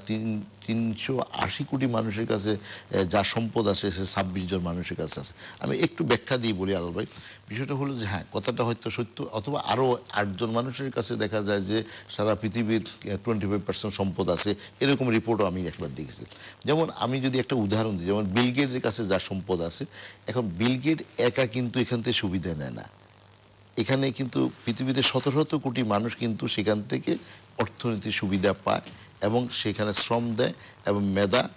380 কোটি মানুষের কাছে যা সম্পদ আছে সে 26 জন মানুষের কাছে আছে। আমি একটু ব্যাখ্যা দিয়ে বলি আলাল ভাই, বিষয়টা হলো যে হ্যাঁ কথাটা হয়তো সত্য, অথবা আরও 8 জন মানুষের কাছে দেখা যায় যে সারা পৃথিবীর 25% সম্পদ আছে, এরকম রিপোর্টও আমি একবার দেখেছি। যেমন আমি যদি একটা উদাহরণ দিই, যেমন বিল গেটের কাছে যা সম্পদ আছে, এখন বিল গেট একা কিন্তু এখান থেকে সুবিধা নেয় না, এখানে কিন্তু পৃথিবীতে 17 কোটি মানুষ কিন্তু সেখান থেকে অর্থনীতির সুবিধা পায় এবং সেখানে শ্রম দেয় এবং মেধা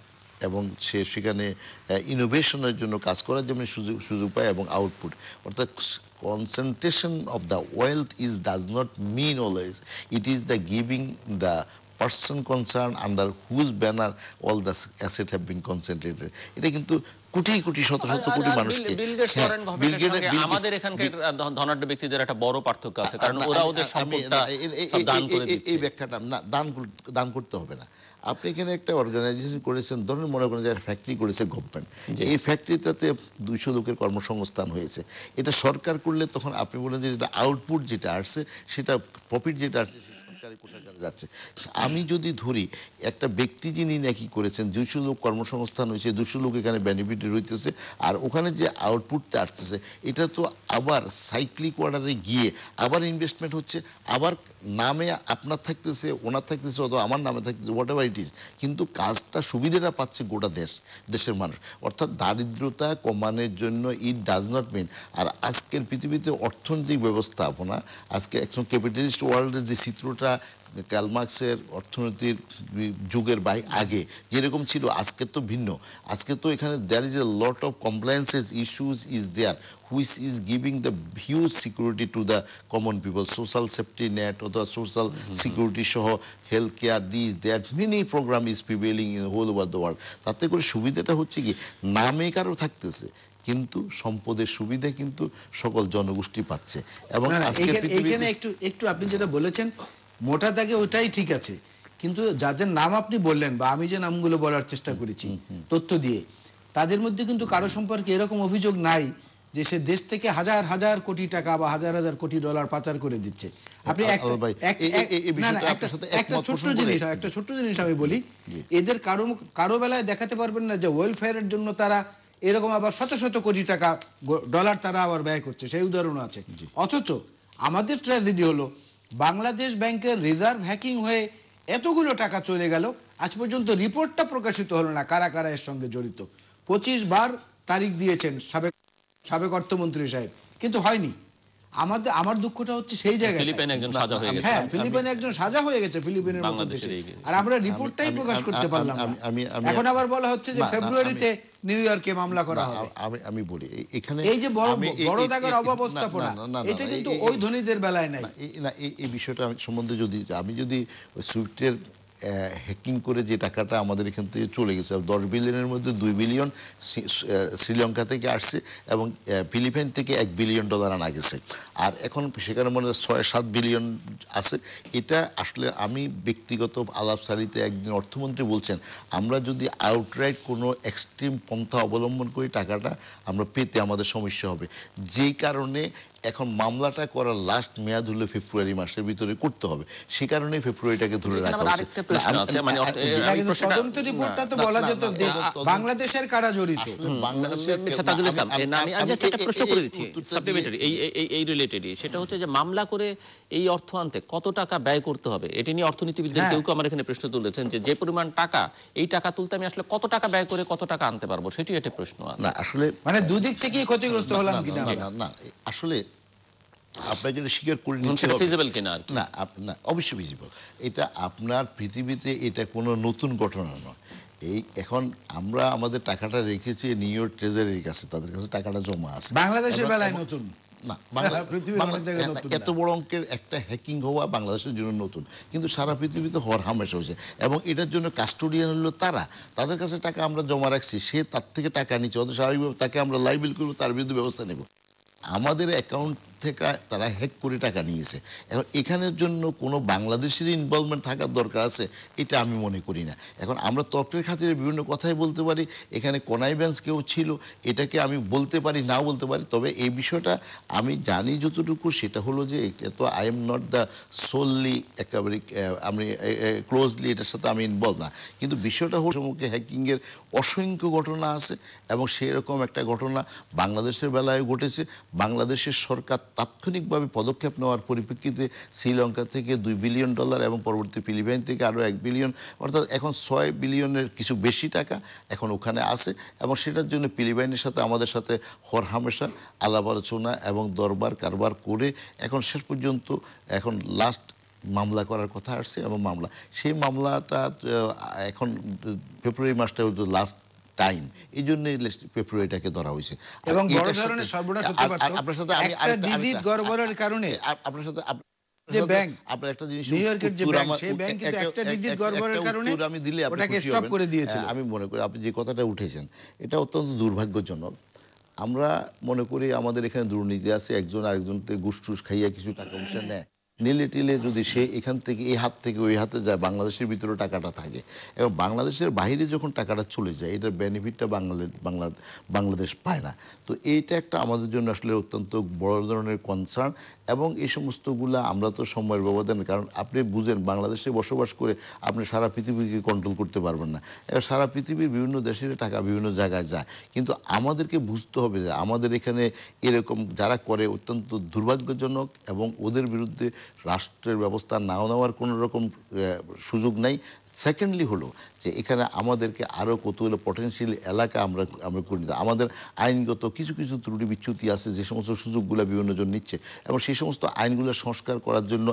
এবং সে সেখানে ইনোভেশনের জন্য কাজ করার জন্য সুযোগ পায় এবং আউটপুট, অর্থাৎ concentration of the wealth does not mean always it is the giving the person concerned under whose banner all the assets have been concentrated. এটা কিন্তু কোটি কোটি শত শত কোটি মানুষকে আমাদের এখানকার ধনাঢ্য ব্যক্তিদের একটা বড় পার্থক্য আছে, কারণ ওরা ওদের সম্পদটা দান করে দিচ্ছে। এই ব্যাখ্যাটা না, দান করতে হবে না। আপনি এখানে একটা অর্গানাইজেশন করেছেন, ধরুন মনে করেন যে ফ্যাক্টরি করেছে গভর্নমেন্ট, এই ফ্যাক্টরিটাতে 200 লোকের কর্মসংস্থান হয়েছে। এটা সরকার করলে তখন আপনি বলেন যে এটা আউটপুট যেটা আসছে, সেটা প্রফিট যেটা আসছে যাচ্ছে। আমি যদি ধরি একটা ব্যক্তি যিনি নাকি করেছেন 200 লোক কর্মসংস্থান হয়েছে, 200 লোক এখানে বেনিফিটেড হইতেছে, আর ওখানে যে আউটপুটটা আসতেছে এটা তো আবার সাইক্লিক অর্ডারে গিয়ে আবার ইনভেস্টমেন্ট হচ্ছে, আবার নামে আপনার থাকতেছে, ওনার থাকতেছে, অথবা আমার নামে থাকতেছে, হোয়াট এভার ইট ইজ, কিন্তু কাজটা সুবিধাটা পাচ্ছে গোটা দেশের মানুষ। অর্থাৎ দারিদ্রতা কমানোর জন্য ইট ডাজ নট মিন। আর আজকের পৃথিবীতে অর্থনৈতিক ব্যবস্থাপনা, আজকে একজন ক্যাপিটালিস্ট ওয়ার্ল্ডের যে চিত্রটা কার্ল মার্কসের অর্থনীতির যুগের আগে যেরকম ছিল, আজকের তো ভিন্ন। আজকে তো এখানে there is a lot of compliances issues is there which is giving the huge security to the common people, social safety net অথবা social security সহ health care, that many program is prevailing in whole over the world. তাতে করে সুবিধাটা হচ্ছে কি, নামে কারো থাকতেছে কিন্তু সম্পদের সুবিধা কিন্তু সকল জনগোষ্ঠী পাচ্ছে। এবং এইখানে একটু আপনি যেটা বলেছেন মোটা দাগে ওটাই ঠিক আছে, কিন্তু যাদের নাম আপনি বললেন বা আমি যে নামগুলো বলার চেষ্টা করেছি তথ্য দিয়ে, তাদের মধ্যে কিন্তু কারো সম্পর্কে এরকম অভিযোগ নাই যে সে দেশ থেকে হাজার হাজার কোটি টাকা বা হাজার হাজার কোটি ডলার পাচার করে দিচ্ছে। আপনি একটা ছোট্ট জিনিস আমি বলি, এদের কারো বেলায় দেখাতে পারবেন না যে ওয়েলফেয়ারের জন্য তারা এরকম আবার শত শত কোটি টাকা ডলার তারা আবার ব্যয় করছে, সেই উদাহরণ আছে। অথচ আমাদের ট্র্যাজেডি হলো বাংলাদেশ ব্যাংকের রিজার্ভ হ্যাকিং হয়ে এতগুলো টাকা চলে গেল, আজ পর্যন্ত রিপোর্টটা প্রকাশিত হলো না কারা কারা এর সঙ্গে জড়িত। 25 বার তারিখ দিয়েছেন সাবেক অর্থমন্ত্রী সাহেব, কিন্তু হয়নি। আমার দুঃখটা হচ্ছে সেই জায়গায় ফিলিপাইনে একজন সাজা হয়ে গেছে ফিলিপাইনের মতো দেশে, আর আমরা রিপোর্টটাই প্রকাশ করতে পারলাম না। এখন আবার বলা হচ্ছে যে ফেব্রুয়ারিতে নিউ ইয়র্কে মামলা করা হবে। আমি বলি এখানে এই যে বড় দাগের অব্যবস্থাপনা, এটা কিন্তু ওই ধনীদের বেলায় নাই। না, এই বিষয়টা সম্বন্ধে আমি যদি সুইফটের হ্যাকিং করে যে টাকাটা আমাদের এখান থেকে চলে গেছে, 10 বিলিয়নের মধ্যে 2 বিলিয়ন শ্রীলঙ্কা থেকে আসছে এবং ফিলিপাইন থেকে $1 বিলিয়ন আনা গেছে, আর এখন সেখানে মনে হয় 6-7 বিলিয়ন আছে। এটা আসলে আমি ব্যক্তিগত আলাপসারিতে একদিন অর্থমন্ত্রী বলছেন, আমরা যদি আউটরাইট কোনো এক্সট্রিম পন্থা অবলম্বন করি টাকাটা আমরা পেতে আমাদের সমস্যা হবে, যেই কারণে এখন মামলাটা করার লাস্ট মেয়াদ হলো ফেব্রুয়ারি মাসের ভিতরে করতে হবে, সে কারণে ফেব্রুয়ারিটাকে ধরে রাখা হচ্ছে। বাংলাদেশের কারা জড়িত, সেটা হচ্ছে যে মামলা করে এই অর্থ আনতে কত টাকা ব্যয় করতে হবে, এটি নিয়ে অর্থনীতিবিদদের কেউ আমার এখানে প্রশ্ন তুলেছেন যে পরিমাণ টাকা, এই টাকা তুলতে আমি আসলে কত টাকা ব্যয় করে কত টাকা আনতে পারবো, সেটি একটা প্রশ্ন আছে। আসলে মানে দুদিক থেকেই ক্ষতিগ্রস্ত হলাম কিনা, না আসলে আপনাকে স্বীকার করে নিতে হবে ফিজিবল কিনা না, অবশ্যই ফিজিবল। এটা আপনার পৃথিবীতে এটা কোনো নতুন ঘটনা নয়। এই এখন আমরা আমাদের টাকাটা রেখেছি নিউ ইয়র্ক ট্রেজারির কাছে, তাদের কাছে টাকাটা জমা আছে। বাংলাদেশের বেলায় নতুন না, এত বড় অঙ্কের একটা হ্যাকিং হওয়া বাংলাদেশের জন্য নতুন, কিন্তু সারা পৃথিবীতে হওয়ার হামেশা হয়েছে এবং এটার জন্য কাস্টোডিয়ান হলো তাদের কাছে টাকা আমরা জমা রাখছি, সে তার থেকে টাকা নিচ্ছে, অত স্বাভাবিকভাবে তাকে আমরা লাইবিল করবো, তার বিরুদ্ধে ব্যবস্থা নেব। আমাদের অ্যাকাউন্ট থেকে তারা হ্যাক করে টাকা নিয়েছে, এখন এখানের জন্য কোনো বাংলাদেশের ইনভলভমেন্ট থাকার দরকার আছে এটা আমি মনে করি না। এখন আমরা তর্কের খাতিরে বিভিন্ন কথাই বলতে পারি, এখানে কনাইভ্যান্স কেউ ছিল এটাকে আমি বলতে পারি, নাও বলতে পারি, তবে এই বিষয়টা আমি জানি যতটুকু সেটা হলো যে এটা তো I am not the solely একেবারে আমি ক্লোজলি এটার সাথে আমি ইনভলভ না, কিন্তু বিষয়টা হলো সম্মুখে হ্যাকিংয়ের অসংখ্য ঘটনা আছে এবং সেরকম একটা ঘটনা বাংলাদেশের বেলায় ঘটেছে। বাংলাদেশের সরকার তাৎক্ষণিকভাবে পদক্ষেপ নেওয়ার পরিপ্রেক্ষিতে শ্রীলঙ্কা থেকে $2 বিলিয়ন এবং পরবর্তী ফিলিপাইন থেকে আরও $1 বিলিয়ন, অর্থাৎ এখন 6 বিলিয়নের কিছু বেশি টাকা এখন ওখানে আছে এবং সেটার জন্য ফিলিপাইনের সাথে আমাদের সাথে হরহামেশা আলাপ আলোচনা এবং দরবার কারবার করে এখন শেষ পর্যন্ত এখন লাস্ট মামলা করার কথা আসছে এবং সেই মামলাটা এখন ফেব্রুয়ারি মাসটা লাস্ট টাইম, এই জন্য ফেব্রুয়ারিটাকে ধরা হয়েছে। এবং বড় ধরনের সর্বনাশ হতে পারত আপনার সাথে আমি একটা ডিজিট গড়বড়ের কারণে। আপনার সাথে যে ব্যাংক আপনার একটা জিনিস, নিউ ইয়র্কের যে ব্যাংক, সেই ব্যাংক কিন্তু একটা ডিজিট গড়বড়ের কারণে আমি দিলে ওটাকে স্টপ করে দিয়েছিল। আমি মনে করি আপনি যে কথাটা উঠেছেন এটা অত্যন্ত দুর্ভাগ্যজনক। আমরা মনে করি আমাদের এখানে দুর্নীতি আছে, একজন আরেকজনকে ঘুষ টুস খাইয়া কিছু টাকা পয়সা নেয়, নিলে টিলে যদি সে এখান থেকে এই হাত থেকে ওই হাতে যায়, বাংলাদেশের ভিতরে টাকাটা থাকে এবং বাংলাদেশের বাইরে যখন টাকাটা চলে যায় এটার বেনিফিটটা বাংলাদেশ পায় না। তো এইটা একটা আমাদের জন্য আসলে অত্যন্ত বড় ধরনের কনসার্ন। এবং এই সমস্তগুলা আমরা তো সময়ের ব্যবধান, কারণ আপনি বুঝেন বাংলাদেশে বসবাস করে আপনি সারা পৃথিবীকে কন্ট্রোল করতে পারবেন না। এবার সারা পৃথিবীর বিভিন্ন দেশের টাকা বিভিন্ন জায়গায় যায়, কিন্তু আমাদেরকে বুঝতে হবে যে আমাদের এখানে এরকম যারা করে অত্যন্ত দুর্ভাগ্যজনক এবং ওদের বিরুদ্ধে রাষ্ট্রের ব্যবস্থা নাও নেওয়ার কোনো রকম সুযোগ নাই। সেকেন্ডলি হলো যে এখানে আমাদেরকে আরও কতগুলো পটেনশিয়াল এলাকা আমরা করে নিতে, আমাদের আইনগত কিছু কিছু ত্রুটি বিচ্যুতি আছে যে সমস্ত সুযোগগুলো বিভিন্ন জন নিচ্ছে এবং সেই সমস্ত আইনগুলো সংস্কার করার জন্য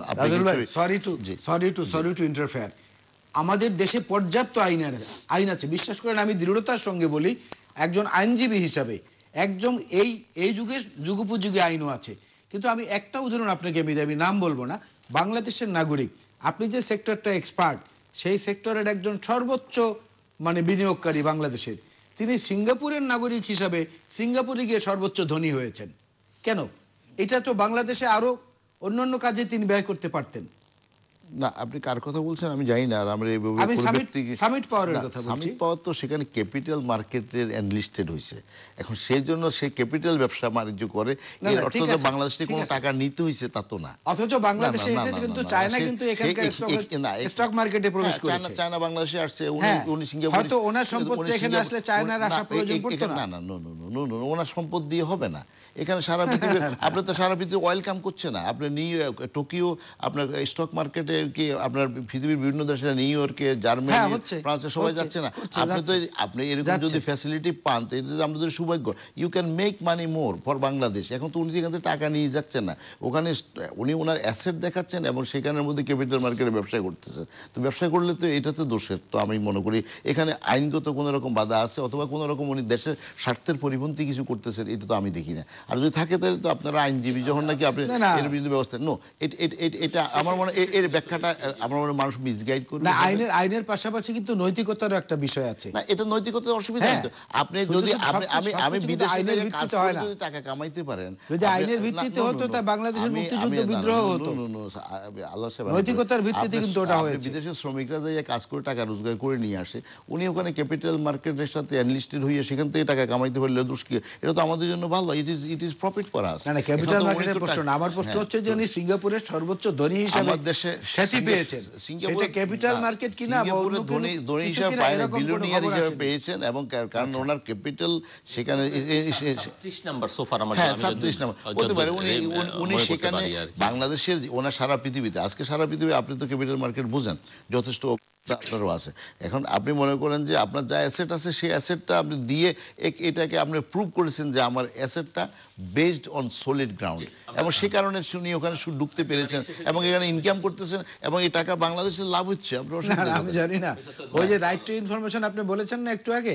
সরি টু ইন্টারফেয়ার, আমাদের দেশে পর্যাপ্ত আইন আছে, বিশ্বাস করেন আমি দৃঢ়তার সঙ্গে বলি একজন আইনজীবী হিসাবে, একজন এই যুগোপযোগী আইনও আছে। কিন্তু আমি একটা উদাহরণ আপনাকে আমি নাম বলবো না, বাংলাদেশের নাগরিক, আপনি যে সেক্টরটা এক্সপার্ট সেই সেক্টরের একজন সর্বোচ্চ বিনিয়োগকারী বাংলাদেশের, তিনি সিঙ্গাপুরের নাগরিক হিসাবে সিঙ্গাপুরে গিয়ে সর্বোচ্চ ধনী হয়েছেন। কেন? এটা তো বাংলাদেশে আরো অন্যান্য কাজে তিনি ব্যয় করতে পারতেন না। আপনি কার কথা বলছেন আমি জানি না। আর আমরা সামিট পাওয়ারের কথা বলছি। সামিট পাওয়ার তো সেখানে ক্যাপিটাল মার্কেটের এনলিস্টেড হয়েছে, এখন সেই জন্য সে ক্যাপিটাল ব্যবসা বাণিজ্য করে, এর অর্থ তো বাংলাদেশ থেকে কোনো টাকা নিতে হয়েছে তা তো না। অথচ বাংলাদেশে এসেছে কিন্তু চায়না কিন্তু এখানকার স্টক মার্কেটে প্রবেশ করেছে। চায়না বাংলাদেশে আসছে, উনি সিঙ্গাপুরে, হয়তো ওনার সম্পত্তি এখানে আসলে চায়নার আসা প্রয়োজন পড়তো না। না ওনার সম্পদ দিয়ে হবে না। এখানে সারা পৃথিবীর আপনি তো সারা পৃথিবী ওয়েলকাম করছে না। আপনি টোকিও আপনার স্টক মার্কেটে কি আপনার পৃথিবীর বিভিন্ন দেশে, নিউ ইয়র্কে, জার্মানি, ফ্রান্সে সবাই যাচ্ছে না। আপনি এরকম যদি ফ্যাসিলিটি পান তো এটা আমাদের সৌভাগ্য। You can make money more for Bangladesh. এখন তো উনি এখান থেকে টাকা নিয়ে যাচ্ছেন না, ওখানে উনি ওনার অ্যাসেট দেখাচ্ছেন এবং সেখানের মধ্যে ক্যাপিটাল মার্কেটে ব্যবসা করতেছেন। তো ব্যবসা করলে তো এটা তো দোষের। তো আমি মনে করি এখানে আইনগত কোনো রকম বাধা আছে অথবা কোনো রকম উনি দেশের স্বার্থের পরিপন্থী কিছু করতেছেন, এটা তো আমি দেখি না। আর যদি থাকে তাহলে তো আপনারা আইনজীবী যখন নাকি আপনি এর বিরুদ্ধে ব্যবস্থা এটা আমার মনে এর ব্যাখ্যাটা আমার মনে মানুষ মিসগাইড করবে না। আইনের পাশাপাশি কিন্তু নৈতিকতারও একটা বিষয় আছে। না, এটা নৈতিকতার অসুবিধা নেই। আপনি যদি আমি বিদেশে কাজ করে যদি টাকা কামাইতে পারেন, যদি আইনের ভিত্তিতে হতো তা বাংলাদেশের মুক্তিযুদ্ধ বিদ্রোহ হতো। আল্লাহ সাহেব, নৈতিকতার ভিত্তিতে কিন্তু ওটা হয়েছে। বিদেশের শ্রমিকরা যে কাজ করে টাকা রোজগার করে নিয়ে আসে, উনি ওখানে ক্যাপিটাল মার্কেটের সাথে এনলিস্টেড হয়ে সেখান থেকে টাকা কামাইতে পারলে দোষ কি? এটা তো আমাদের জন্য ভালো। It is profit for us. না, ক্যাপিটাল মার্কেটের প্রশ্ন না, আমার প্রশ্ন হচ্ছে যে উনি সিঙ্গাপুরের সর্বোচ্চ ধনী হিসেবে দেশে খ্যাতি পেয়েছেন। সিঙ্গাপুরে ক্যাপিটাল মার্কেট কিনা ধনী হিসেেবে বিলিয়নিয়ার হিসেবে পেয়েছেন এবং কারণ ওনার ক্যাপিটাল সেখানে 30 নাম্বার সোফার আমার 37 নাম্বার হতে পারে। উনি সেখানে বাংলাদেশের ওনার সারা পৃথিবীতে, আজকে সারা পৃথিবী আপনি তো ক্যাপিটাল মার্কেট বুঝেন, যথেষ্ট আপনারও আছে। এখন আপনি মনে করেন যে আপনার যা অ্যাসেট আছে সেই অ্যাসেটটা আপনি দিয়ে এটাকে আপনি প্রুভ করেছেন যে আমার অ্যাসেটটা বেসড অন সলিড গ্রাউন্ড, এবং সে কারণে উনি ওখানে ঢুকতে পেরেছেন এবং এখানে ইনকাম করতেছেন এবং এই টাকা বাংলাদেশের লাভ হচ্ছে। আমি জানি না, ওই যে রাইট টু ইনফরমেশন আপনি বলেছেন না একটু আগে,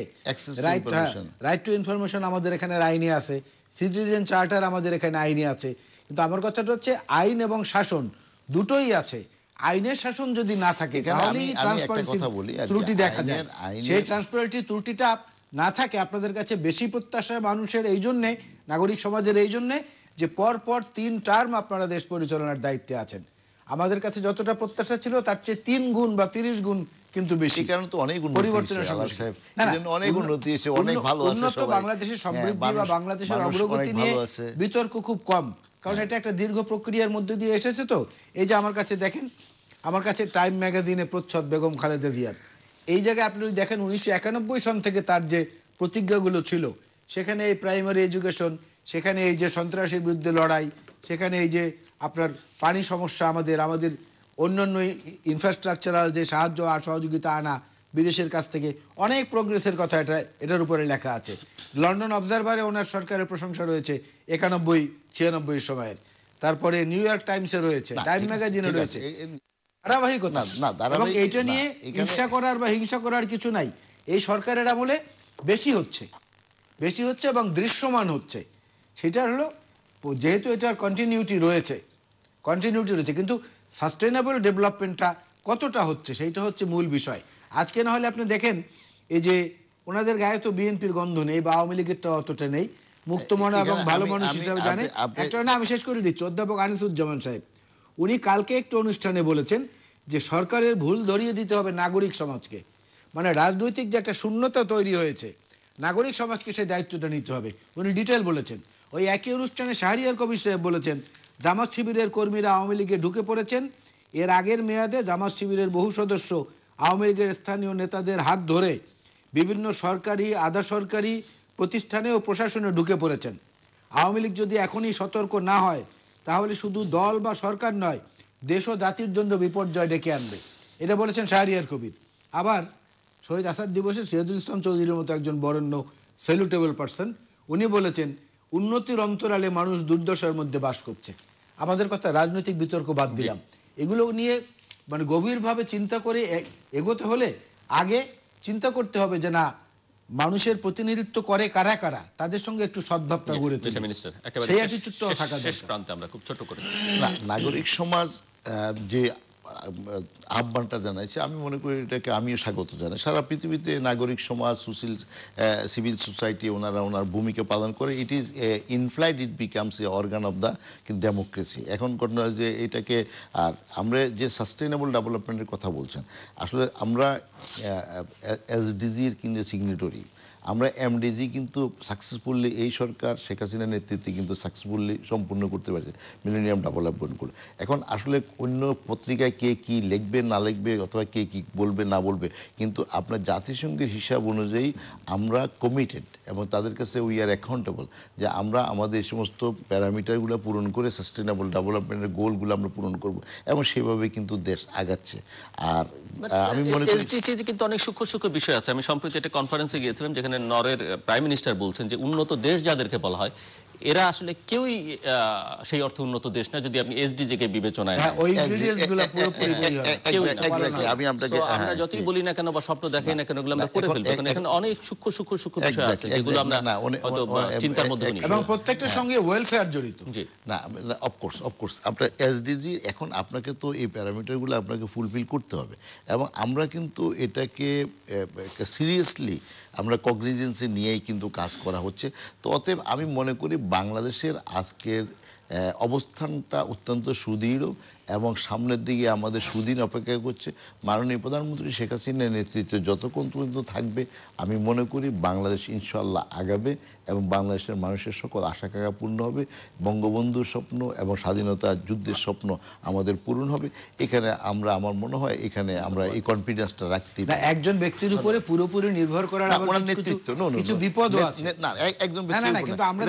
রাইট টু ইনফরমেশন আমাদের এখানে আইনে আছে, সিটিজেন চার্টার আমাদের এখানে আইনে আছে। কিন্তু আমার কথাটা হচ্ছে আইন এবং শাসন দুটোই আছে। আইনের শাসন যদি না থাকে তাহলে ট্রান্সপারেন্সি ত্রুটি দেখা যায়। সেই ট্রান্সপারেন্সি ত্রুটিটা না থাকে আপনাদের কাছে বেশি প্রত্যাশা মানুষের, এই জন্যে নাগরিক সমাজের, এই জন্যে যে পরপর 3 টার্ম আপনারা দেশ পরিচালনার দায়িত্বে আছেন। আমাদের কাছে যতটা প্রত্যাশা ছিল তার চেয়ে 3 গুণ বা 30 গুণ কিন্তু বেশি। কারণ তো অনেক পরিবর্তনের অনেক উন্নতি এসে অনেক ভালো আছে। উন্নত বাংলাদেশের সমৃদ্ধি বা বাংলাদেশের অগ্রগতি নিয়ে বিতর্ক খুব কম, কারণ এটা একটা দীর্ঘ প্রক্রিয়ার মধ্যে দিয়ে এসেছে। তো এই যে আমার কাছে দেখেন, আমার কাছে টাইম ম্যাগাজিনে প্রচ্ছদ বেগম খালেদা জিয়ার, এই জায়গায় আপনি যদি দেখেন 1991 সন থেকে তার যে প্রতিজ্ঞাগুলো ছিল, সেখানে এই প্রাইমারি এডুকেশন, সেখানে এই যে সন্ত্রাসের বিরুদ্ধে লড়াই, সেখানে এই যে আপনার পানি সমস্যা, আমাদের অন্যান্য ইনফ্রাস্ট্রাকচারাল যে সাহায্য আর সহযোগিতা আনা বিদেশের কাছ থেকে, অনেক প্রোগ্রেসের কথা এটার উপরে লেখা আছে। লন্ডন অবজারভারে ওনার সরকারের প্রশংসা রয়েছে 91-96 সময়ের। তারপরে নিউ ইয়র্ক টাইমসে রয়েছে, টাইম ম্যাগাজিনে রয়েছে, ধারাবাহিকতা। এবং এইটা নিয়ে ঈর্ষা করার বা হিংসা করার কিছু নাই। এই সরকারের আমলে বেশি হচ্ছে এবং দৃশ্যমান হচ্ছে। সেটা হলো যেহেতু এটার কন্টিনিউটি রয়েছে, কিন্তু সাস্টেনেবল ডেভেলপমেন্টটা কতটা হচ্ছে সেইটা হচ্ছে মূল বিষয়। আজকে না হলে আপনি দেখেন এই যে ওনাদের গায়ে তো বিএনপির গন্ধ নেই বা আওয়ামী লীগেরটা অতটা নেই, মুক্তমনা এবং ভালো মানুষ হিসাবে জানে। একটা না আমি শেষ করে দিচ্ছি, অধ্যাপক আনিসুজ্জামান সাহেব উনি কালকে একটু অনুষ্ঠানে বলেছেন যে সরকারের ভুল ধরিয়ে দিতে হবে নাগরিক সমাজকে, মানে রাজনৈতিক যে একটা শূন্যতা তৈরি হয়েছে, নাগরিক সমাজকে সেই দায়িত্বটা নিতে হবে, উনি ডিটেল বলেছেন। ওই একই অনুষ্ঠানে শাহরিয়ার কবির সাহেব বলেছেন জামাত শিবিরের কর্মীরা আওয়ামী লীগে ঢুকে পড়েছেন, এর আগের মেয়াদে জামাত শিবিরের বহু সদস্য আওয়ামী লীগের স্থানীয় নেতাদের হাত ধরে বিভিন্ন সরকারি আধা সরকারি প্রতিষ্ঠানে ও প্রশাসনে ঢুকে পড়েছেন। আওয়ামী লীগ যদি এখনই সতর্ক না হয় তাহলে শুধু দল বা সরকার নয়, দেশ ও জাতির জন্য বিপর্যয় ডেকে আনবে। এটা বলেছেন শাহরিয়ার কবির। আবার শহীদ আসাদ দিবসে সিরাজুল ইসলাম চৌধুরীর মতো একজন বরেণ্য স্যালুটেবল পারসন উনি বলেছেন উন্নতির অন্তরালে মানুষ দুর্দশার মধ্যে বাস করছে। আমাদের কথা রাজনৈতিক বিতর্ক বাদ দিলাম, এগুলো নিয়ে মানে গভীরভাবে চিন্তা করে এগোতে হলে আগে চিন্তা করতে হবে যে না মানুষের প্রতিনিধিত্ব করে কারা কারা, তাদের সঙ্গে একটু সদ্ভাবটা গড়ে তুলতে হবে। সেই অ্যাটিটিউডটাও থাকা শেষ প্রান্তে আমরা খুব ছোট করে নাগরিক সমাজ যে আহ্বানটা জানাইছে আমি মনে করি এটাকে আমিও স্বাগত জানাই। সারা পৃথিবীতে নাগরিক সমাজ সিভিল সোসাইটি ওনার ভূমিকা পালন করে। It is inflight, it becomes a organ of the democracy. এখন ঘটনা যে এটাকে আর আমরা যে সাস্টেনেবল ডেভেলপমেন্টের কথা বলছেন, আসলে আমরা এসডিজির কিন্তু সিগনেটরি, আমরা এমডিজি কিন্তু সাকসেসফুলি এই সরকার শেখ হাসিনার নেতৃত্বে কিন্তু সাকসেসফুলি সম্পূর্ণ করতে পারছে মিলেনিয়াম ডেভেলপমেন্ট গোল। এখন আসলে অন্য পত্রিকায় কে কি লিখবে না লিখবে অথবা কে কি বলবে না বলবে, কিন্তু আপনার জাতিসংঘের হিসাব অনুযায়ী আমরা কমিটেড এবং তাদের কাছে উই আর অ্যাকাউন্টেবল যে আমরা আমাদের এই সমস্ত প্যারামিটারগুলো পূরণ করে সাস্টেনেবল ডেভেলপমেন্টের গোলগুলো আমরা পূরণ করব এবং সেভাবে কিন্তু দেশ আগাচ্ছে। আর আমি মনে করি এসডিজি কিন্তু অনেক সূক্ষ্ম বিষয় আছে। আমি সম্প্রতি একটা কনফারেন্সে গিয়েছিলাম যেখানে নরওয়ের প্রাইম মিনিস্টার বলছেন যে উন্নত দেশ যাদেরকে বলা হয় এরা আসলে কেউই সেই অর্থে উন্নত দেশ না যদি আপনি এসডিজি কে বিবেচনায় নেন। ওই ইনগ্রেডিয়েন্টসগুলো পুরোপুরি আমরা যতই বলি না কেন বা স্বপ্ন দেখাই না কেন এগুলো আমরা করে ফেলবো, কারণ এখানে অনেক সূক্ষ্ম বিষয় আছে যেগুলো আমরা হয়তো চিন্তার মধ্যে নিই এবং প্রত্যেকটার সঙ্গে ওয়েলফেয়ার জড়িত। জি না, অফকোর্স আপনার এসডিজি এখন আপনাকে তো এই প্যারামিটারগুলো আপনাকে ফুলফিল করতে হবে এবং আমরা কিন্তু এটাকে সিরিয়াসলি আমরা কগনিজেন্সে নিয়েই কিন্তু কাজ করা হচ্ছে। তো অতএব আমি মনে করি বাংলাদেশের আজকের অবস্থানটা অত্যন্ত সুদৃঢ় এবং সামনের দিকে আমাদের সুদিন অপেক্ষা করছে। মাননীয় প্রধানমন্ত্রী শেখ হাসিনার নেতৃত্বে যতক্ষণ পর্যন্ত থাকবে আমি মনে করি বাংলাদেশ ইনশাআল্লাহ আগাবে এবং বাংলাদেশের মানুষের সকল আশা আকাঙ্ক্ষা পূর্ণ হবে, বঙ্গবন্ধুর স্বপ্ন এবং স্বাধীনতা যুদ্ধের স্বপ্ন আমাদের পূরণ হবে। এখানে আমরা আমার মনে হয় এখানে আমরা এই কনফিডেন্সটা রাখতে না, একজন ব্যক্তির উপরে পুরোপুরি নির্ভর করার নেতৃত্ব কিছু বিপদও আছে না, একজন ব্যক্তির উপর কিন্তু আমরা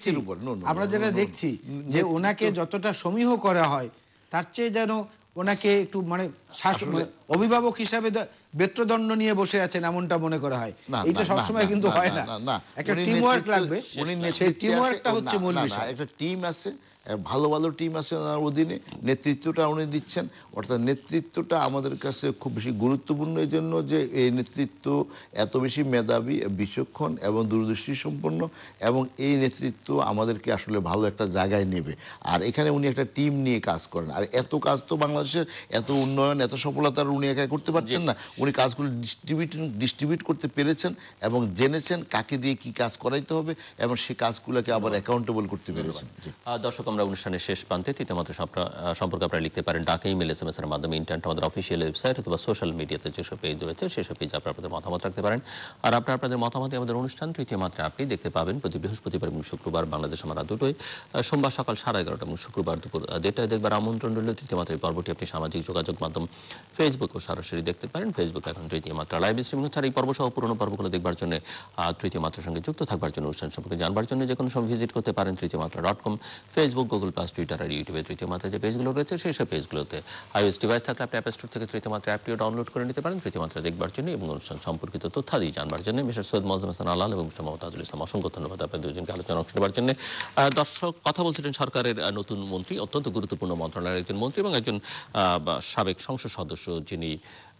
যেটা দেখছি যে ওনাকে যতটা সমীহ করা হয় তার চেয়ে যেন ওনাকে একটু মানে অভিভাবক হিসাবে বেত্রদণ্ড নিয়ে বসে আছেন এমনটা মনে করা হয়। এটা সবসময় কিন্তু হয় না, একটা টিম ওয়ার্ক লাগবে, সেই টিম ওয়ার্কটা হচ্ছে মূল বিষয়। একটা টিম আছে, ভালো ভালো টিম আছে ওনার অধীনে, নেতৃত্বটা উনি দিচ্ছেন। অর্থাৎ নেতৃত্বটা আমাদের কাছে খুব বেশি গুরুত্বপূর্ণ এই জন্য যে এই নেতৃত্ব এত বেশি মেধাবী, বিচক্ষণ এবং দূরদৃষ্টি সম্পন্ন এবং এই নেতৃত্ব আমাদেরকে আসলে ভালো একটা জায়গায় নেবে। আর এখানে উনি একটা টিম নিয়ে কাজ করেন। আর এত কাজ তো বাংলাদেশের এত উন্নয়ন এত সফলতার উনি একা করতে পারতেন না। উনি কাজগুলো ডিস্ট্রিবিউট করতে পেরেছেন এবং জেনেছেন কাকে দিয়ে কি কাজ করাইতে হবে এবং সেই কাজগুলোকে আবার অ্যাকাউন্টেবল করতে পেরেছেন। দর্শক, আমরা অনুষ্ঠানের শেষ প্রান্তে তৃতীয় মাত্রা সম্পর্কে আপনারা লিখতে পারেন ডাকে, ইমেল, SMS এর মাধ্যমে, ইন্টারনেট, আমাদের অফিসিয়াল ওয়েবসাইট অথবা সোশ্যাল মিডিয়াতে যেসব পেজ রয়েছে সেসব পেজে আপনাদের মতামত রাখতে পারেন। আর আপনাদের মতামতে আমাদের অনুষ্ঠান তৃতীয় মাত্রা আপনি দেখতে পাবেন প্রতি বৃহস্পতিবার এবং শুক্রবার বাংলাদেশ আমরা দুটোই, সোমবার সকাল 11:30 এবং শুক্রবার দুপুর 1:30 দেখবার আমন্ত্রণ রইল। তৃতীয় মাত্রার পর্বটি আপনি সামাজিক যোগাযোগ মাধ্যম ফেসবুকও সরাসরি দেখতে পারেন। ফেসবুক এখন তৃতীয় মাত্রা লাইভ স্ট্রিমিং হচ্ছে। আর এই পর্ব সহ পুরোনো পর্বগুলো দেখবার জন্য তৃতীয় মাত্রার সঙ্গে যুক্ত থাকবার জন্য, অনুষ্ঠান সম্পর্কে জানবার জন্য যে কোনো সময় ভিজিট করতে পারেন tritiyomatra.com। Facebook, Google plus, Twitter আর ইউটিউবে তৃতীয় মাত্রা যে পেজগুলো রয়েছে সেই সব পেজগুলোতে iOS ডিভাইস থাকলে আপনি অ্যাপ স্টোর থেকে তৃতীয় মাত্রা অ্যাপটিও ডাউনলোড করে নিতে পারেন তৃতীয় মাত্রা দেখবার জন্য এবং অনুষ্ঠান সম্পর্কিত তথ্যাদি জানবার জন্য। মিস্টার সৈয়দ মোয়াজ্জেম হোসেন আলাল এবং মিস্টার মোহাম্মদ তাজুল ইসলাম, অসংখ্য ধন্যবাদ আপনাদের দুজনকে আলোচনা অংশ নেবার জন্য। দর্শক, কথা বলছিলেন সরকারের নতুন মন্ত্রী, অত্যন্ত গুরুত্বপূর্ণ মন্ত্রণালয়ের একজন মন্ত্রী এবং একজন সাবেক সংসদ সদস্য, যিনি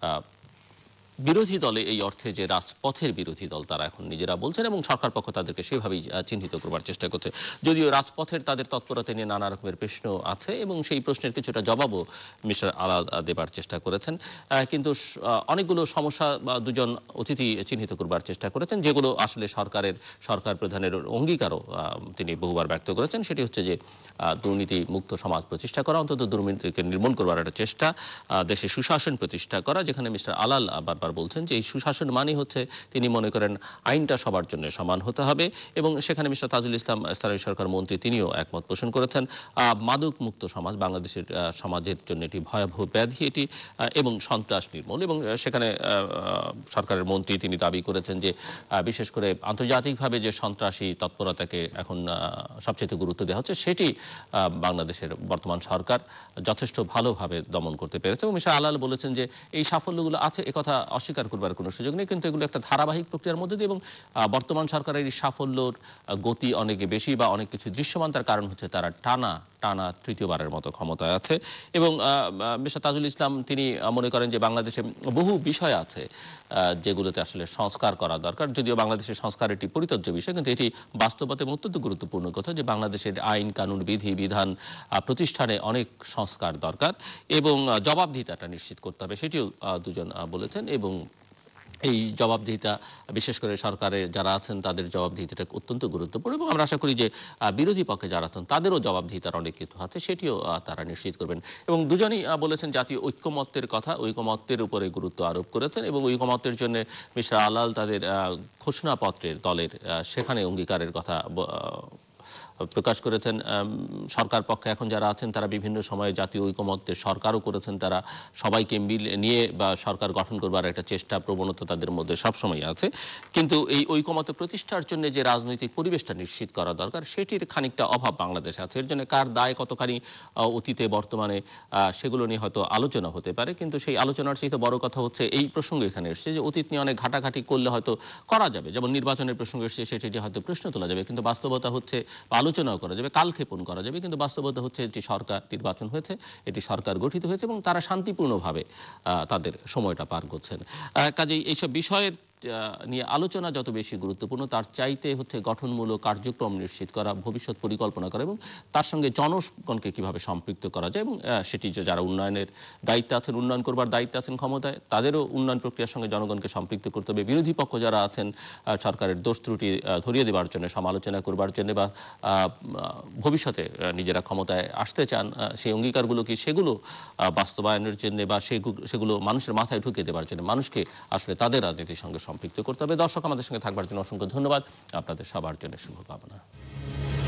বিরোধী দলে এই অর্থে যে রাজপথের বিরোধী দল তারা এখন নিজেরা বলছেন এবং সরকার পক্ষ তাদেরকে সেভাবেই চিহ্নিত করবার চেষ্টা করছে। যদিও রাজপথের তাদের তৎপরতা নিয়ে নানা রকমের প্রশ্ন আছে এবং সেই প্রশ্নের কিছুটা জবাবও মিস্টার আলাল দেবার চেষ্টা করেছেন, কিন্তু অনেকগুলো সমস্যা দুজন অতিথি চিহ্নিত করবার চেষ্টা করেছেন, যেগুলো আসলে সরকার প্রধানের অঙ্গীকারও তিনি বহুবার ব্যক্ত করেছেন। সেটি হচ্ছে যে দুর্নীতি মুক্ত সমাজ প্রতিষ্ঠা করা, অন্তত দুর্নীতিকে নির্মূল করবার একটা চেষ্টা, দেশে সুশাসন প্রতিষ্ঠা করা, যেখানে মিস্টার আলাল বারবার বলছেন যে এই সুশাসন মানে হচ্ছে তিনি মনে করেন আইনটা সবার জন্য সমান হতে হবে এবং সেখানে মিস্টার তাজুল ইসলাম, স্থানীয় সরকার মন্ত্রী, তিনিও একমত পোষণ করেছেন। মাদক মুক্ত সমাজ বাংলাদেশের সমাজের জন্য এটি ভয়াবহ ব্যাধি এটি, এবং সন্ত্রাস নির্মূল। এবং সেখানে সরকারের মন্ত্রী তিনি দাবি করেছেন যে বিশেষ করে আন্তর্জাতিকভাবে যে সন্ত্রাসী তৎপরতাকে এখন সবচেয়ে গুরুত্ব দেওয়া হচ্ছে সেটি বাংলাদেশের বর্তমান সরকার যথেষ্ট ভালোভাবে দমন করতে পেরেছে। এবং মিস্টার আলাল বলেছেন যে এই সাফল্যগুলো আছে, একথা অস্বীকার করবার কোনো সুযোগ নেই, কিন্তু এগুলো একটা ধারাবাহিক প্রক্রিয়ার মধ্যে দিয়ে এবং বর্তমান সরকারের এই সাফল্যর গতি অনেক বেশি বা অনেক কিছু দৃশ্যমান। তার কারণ হচ্ছে তারা টানা তৃতীয়বারের মতো ক্ষমতায় আছে। এবং মিস্টার তাজুল ইসলাম তিনি মনে করেন যে বাংলাদেশে বহু বিষয় আছে যেগুলোতে আসলে সংস্কার করা দরকার। যদিও বাংলাদেশের সংস্কার এটি পরিত্যাজ্য বিষয়, কিন্তু এটি বাস্তবতে অত্যন্ত গুরুত্বপূর্ণ কথা যে বাংলাদেশের আইন কানুন বিধি বিধান প্রতিষ্ঠানে অনেক সংস্কার দরকার এবং জবাবদিহিতাটা নিশ্চিত করতে হবে, সেটিও দুজন বলেছেন। এবং এই জবাবদিহিতা বিশেষ করে সরকারে যারা আছেন তাদের জবাবদিহিতাটা অত্যন্ত গুরুত্বপূর্ণ এবং আমরা আশা করি যে বিরোধী পক্ষে যারা আছেন তাদেরও জবাবদিহিতার অনেক কিছু আছে, সেটিও তারা নিশ্চিত করবেন। এবং দুজনই বলেছেন জাতীয় ঐক্যমত্যের কথা, ঐক্যমত্যের উপরে গুরুত্ব আরোপ করেছেন এবং ঐক্যমত্যের জন্য মিস্টার আলাল তাদের ঘোষণাপত্রের দলের সেখানে অঙ্গীকারের কথা প্রকাশ করেছেন। সরকার পক্ষে এখন যারা আছেন তারা বিভিন্ন সময়ে জাতীয় ঐকমত্যের সরকারও করেছেন, তারা সবাইকে নিয়ে বা সরকার গঠন করবার একটা চেষ্টা প্রবণতা তাদের মধ্যে সবসময় আছে, কিন্তু এই ঐকমত্য প্রতিষ্ঠার জন্য যে রাজনৈতিক পরিবেশটা নিশ্চিত করা দরকার সেটির খানিকটা অভাব বাংলাদেশে আছে। এর জন্য কার দায় কতখানি অতীতে বর্তমানে সেগুলো নিয়ে হয়তো আলোচনা হতে পারে, কিন্তু সেই আলোচনার চাইতে বড় কথা হচ্ছে এই প্রসঙ্গ এখানে এসছে যে অতীত নিয়ে অনেক ঘাটাঘাটি করলে হয়তো করা যাবে, যেমন নির্বাচনের প্রসঙ্গ এসছে সেটি হয়তো প্রশ্ন তোলা যাবে, কিন্তু বাস্তবতা হচ্ছে আলোচনাও করা যাবে, কালক্ষেপণ করা যাবে, কিন্তু বাস্তবতা হচ্ছে এটি সরকার নির্বাচন হয়েছে, এটি সরকার গঠিত হয়েছে এবং তারা শান্তিপূর্ণভাবে তাদের সময়টা পার করছেন। কাজেই এইসব বিষয়ের নিয়ে আলোচনা যত বেশি গুরুত্বপূর্ণ তার চাইতে হচ্ছে গঠনমূলক কার্যক্রম নিশ্চিত করা, ভবিষ্যৎ পরিকল্পনা করা এবং তার সঙ্গে জনগণকে কিভাবে সম্পৃক্ত করা যায় এবং সেটি যে যারা উন্নয়নের দায়িত্বে আছেন, উন্নয়ন করবার দায়িত্বে আছেন ক্ষমতায়, তাদেরও উন্নয়ন প্রক্রিয়ার সঙ্গে জনগণকে সম্পৃক্ত করতে হবে। বিরোধী পক্ষ যারা আছেন সরকারের দোষ ত্রুটি ধরিয়ে দেওয়ার জন্য, সমালোচনা করবার জন্য বা ভবিষ্যতে নিজেরা ক্ষমতায় আসতে চান সেই অঙ্গীকারগুলো কি সেগুলো বাস্তবায়নের জন্য বা সেগুলো মানুষের মাথায় ঢুকিয়ে দেওয়ার জন্য মানুষকে আসলে তাদের রাজনীতির সঙ্গে সম্পৃক্ত করতে হবে। দর্শক, আমাদের সঙ্গে থাকবার জন্য অসংখ্য ধন্যবাদ, আপনাদের সবার জন্য শুভকামনা।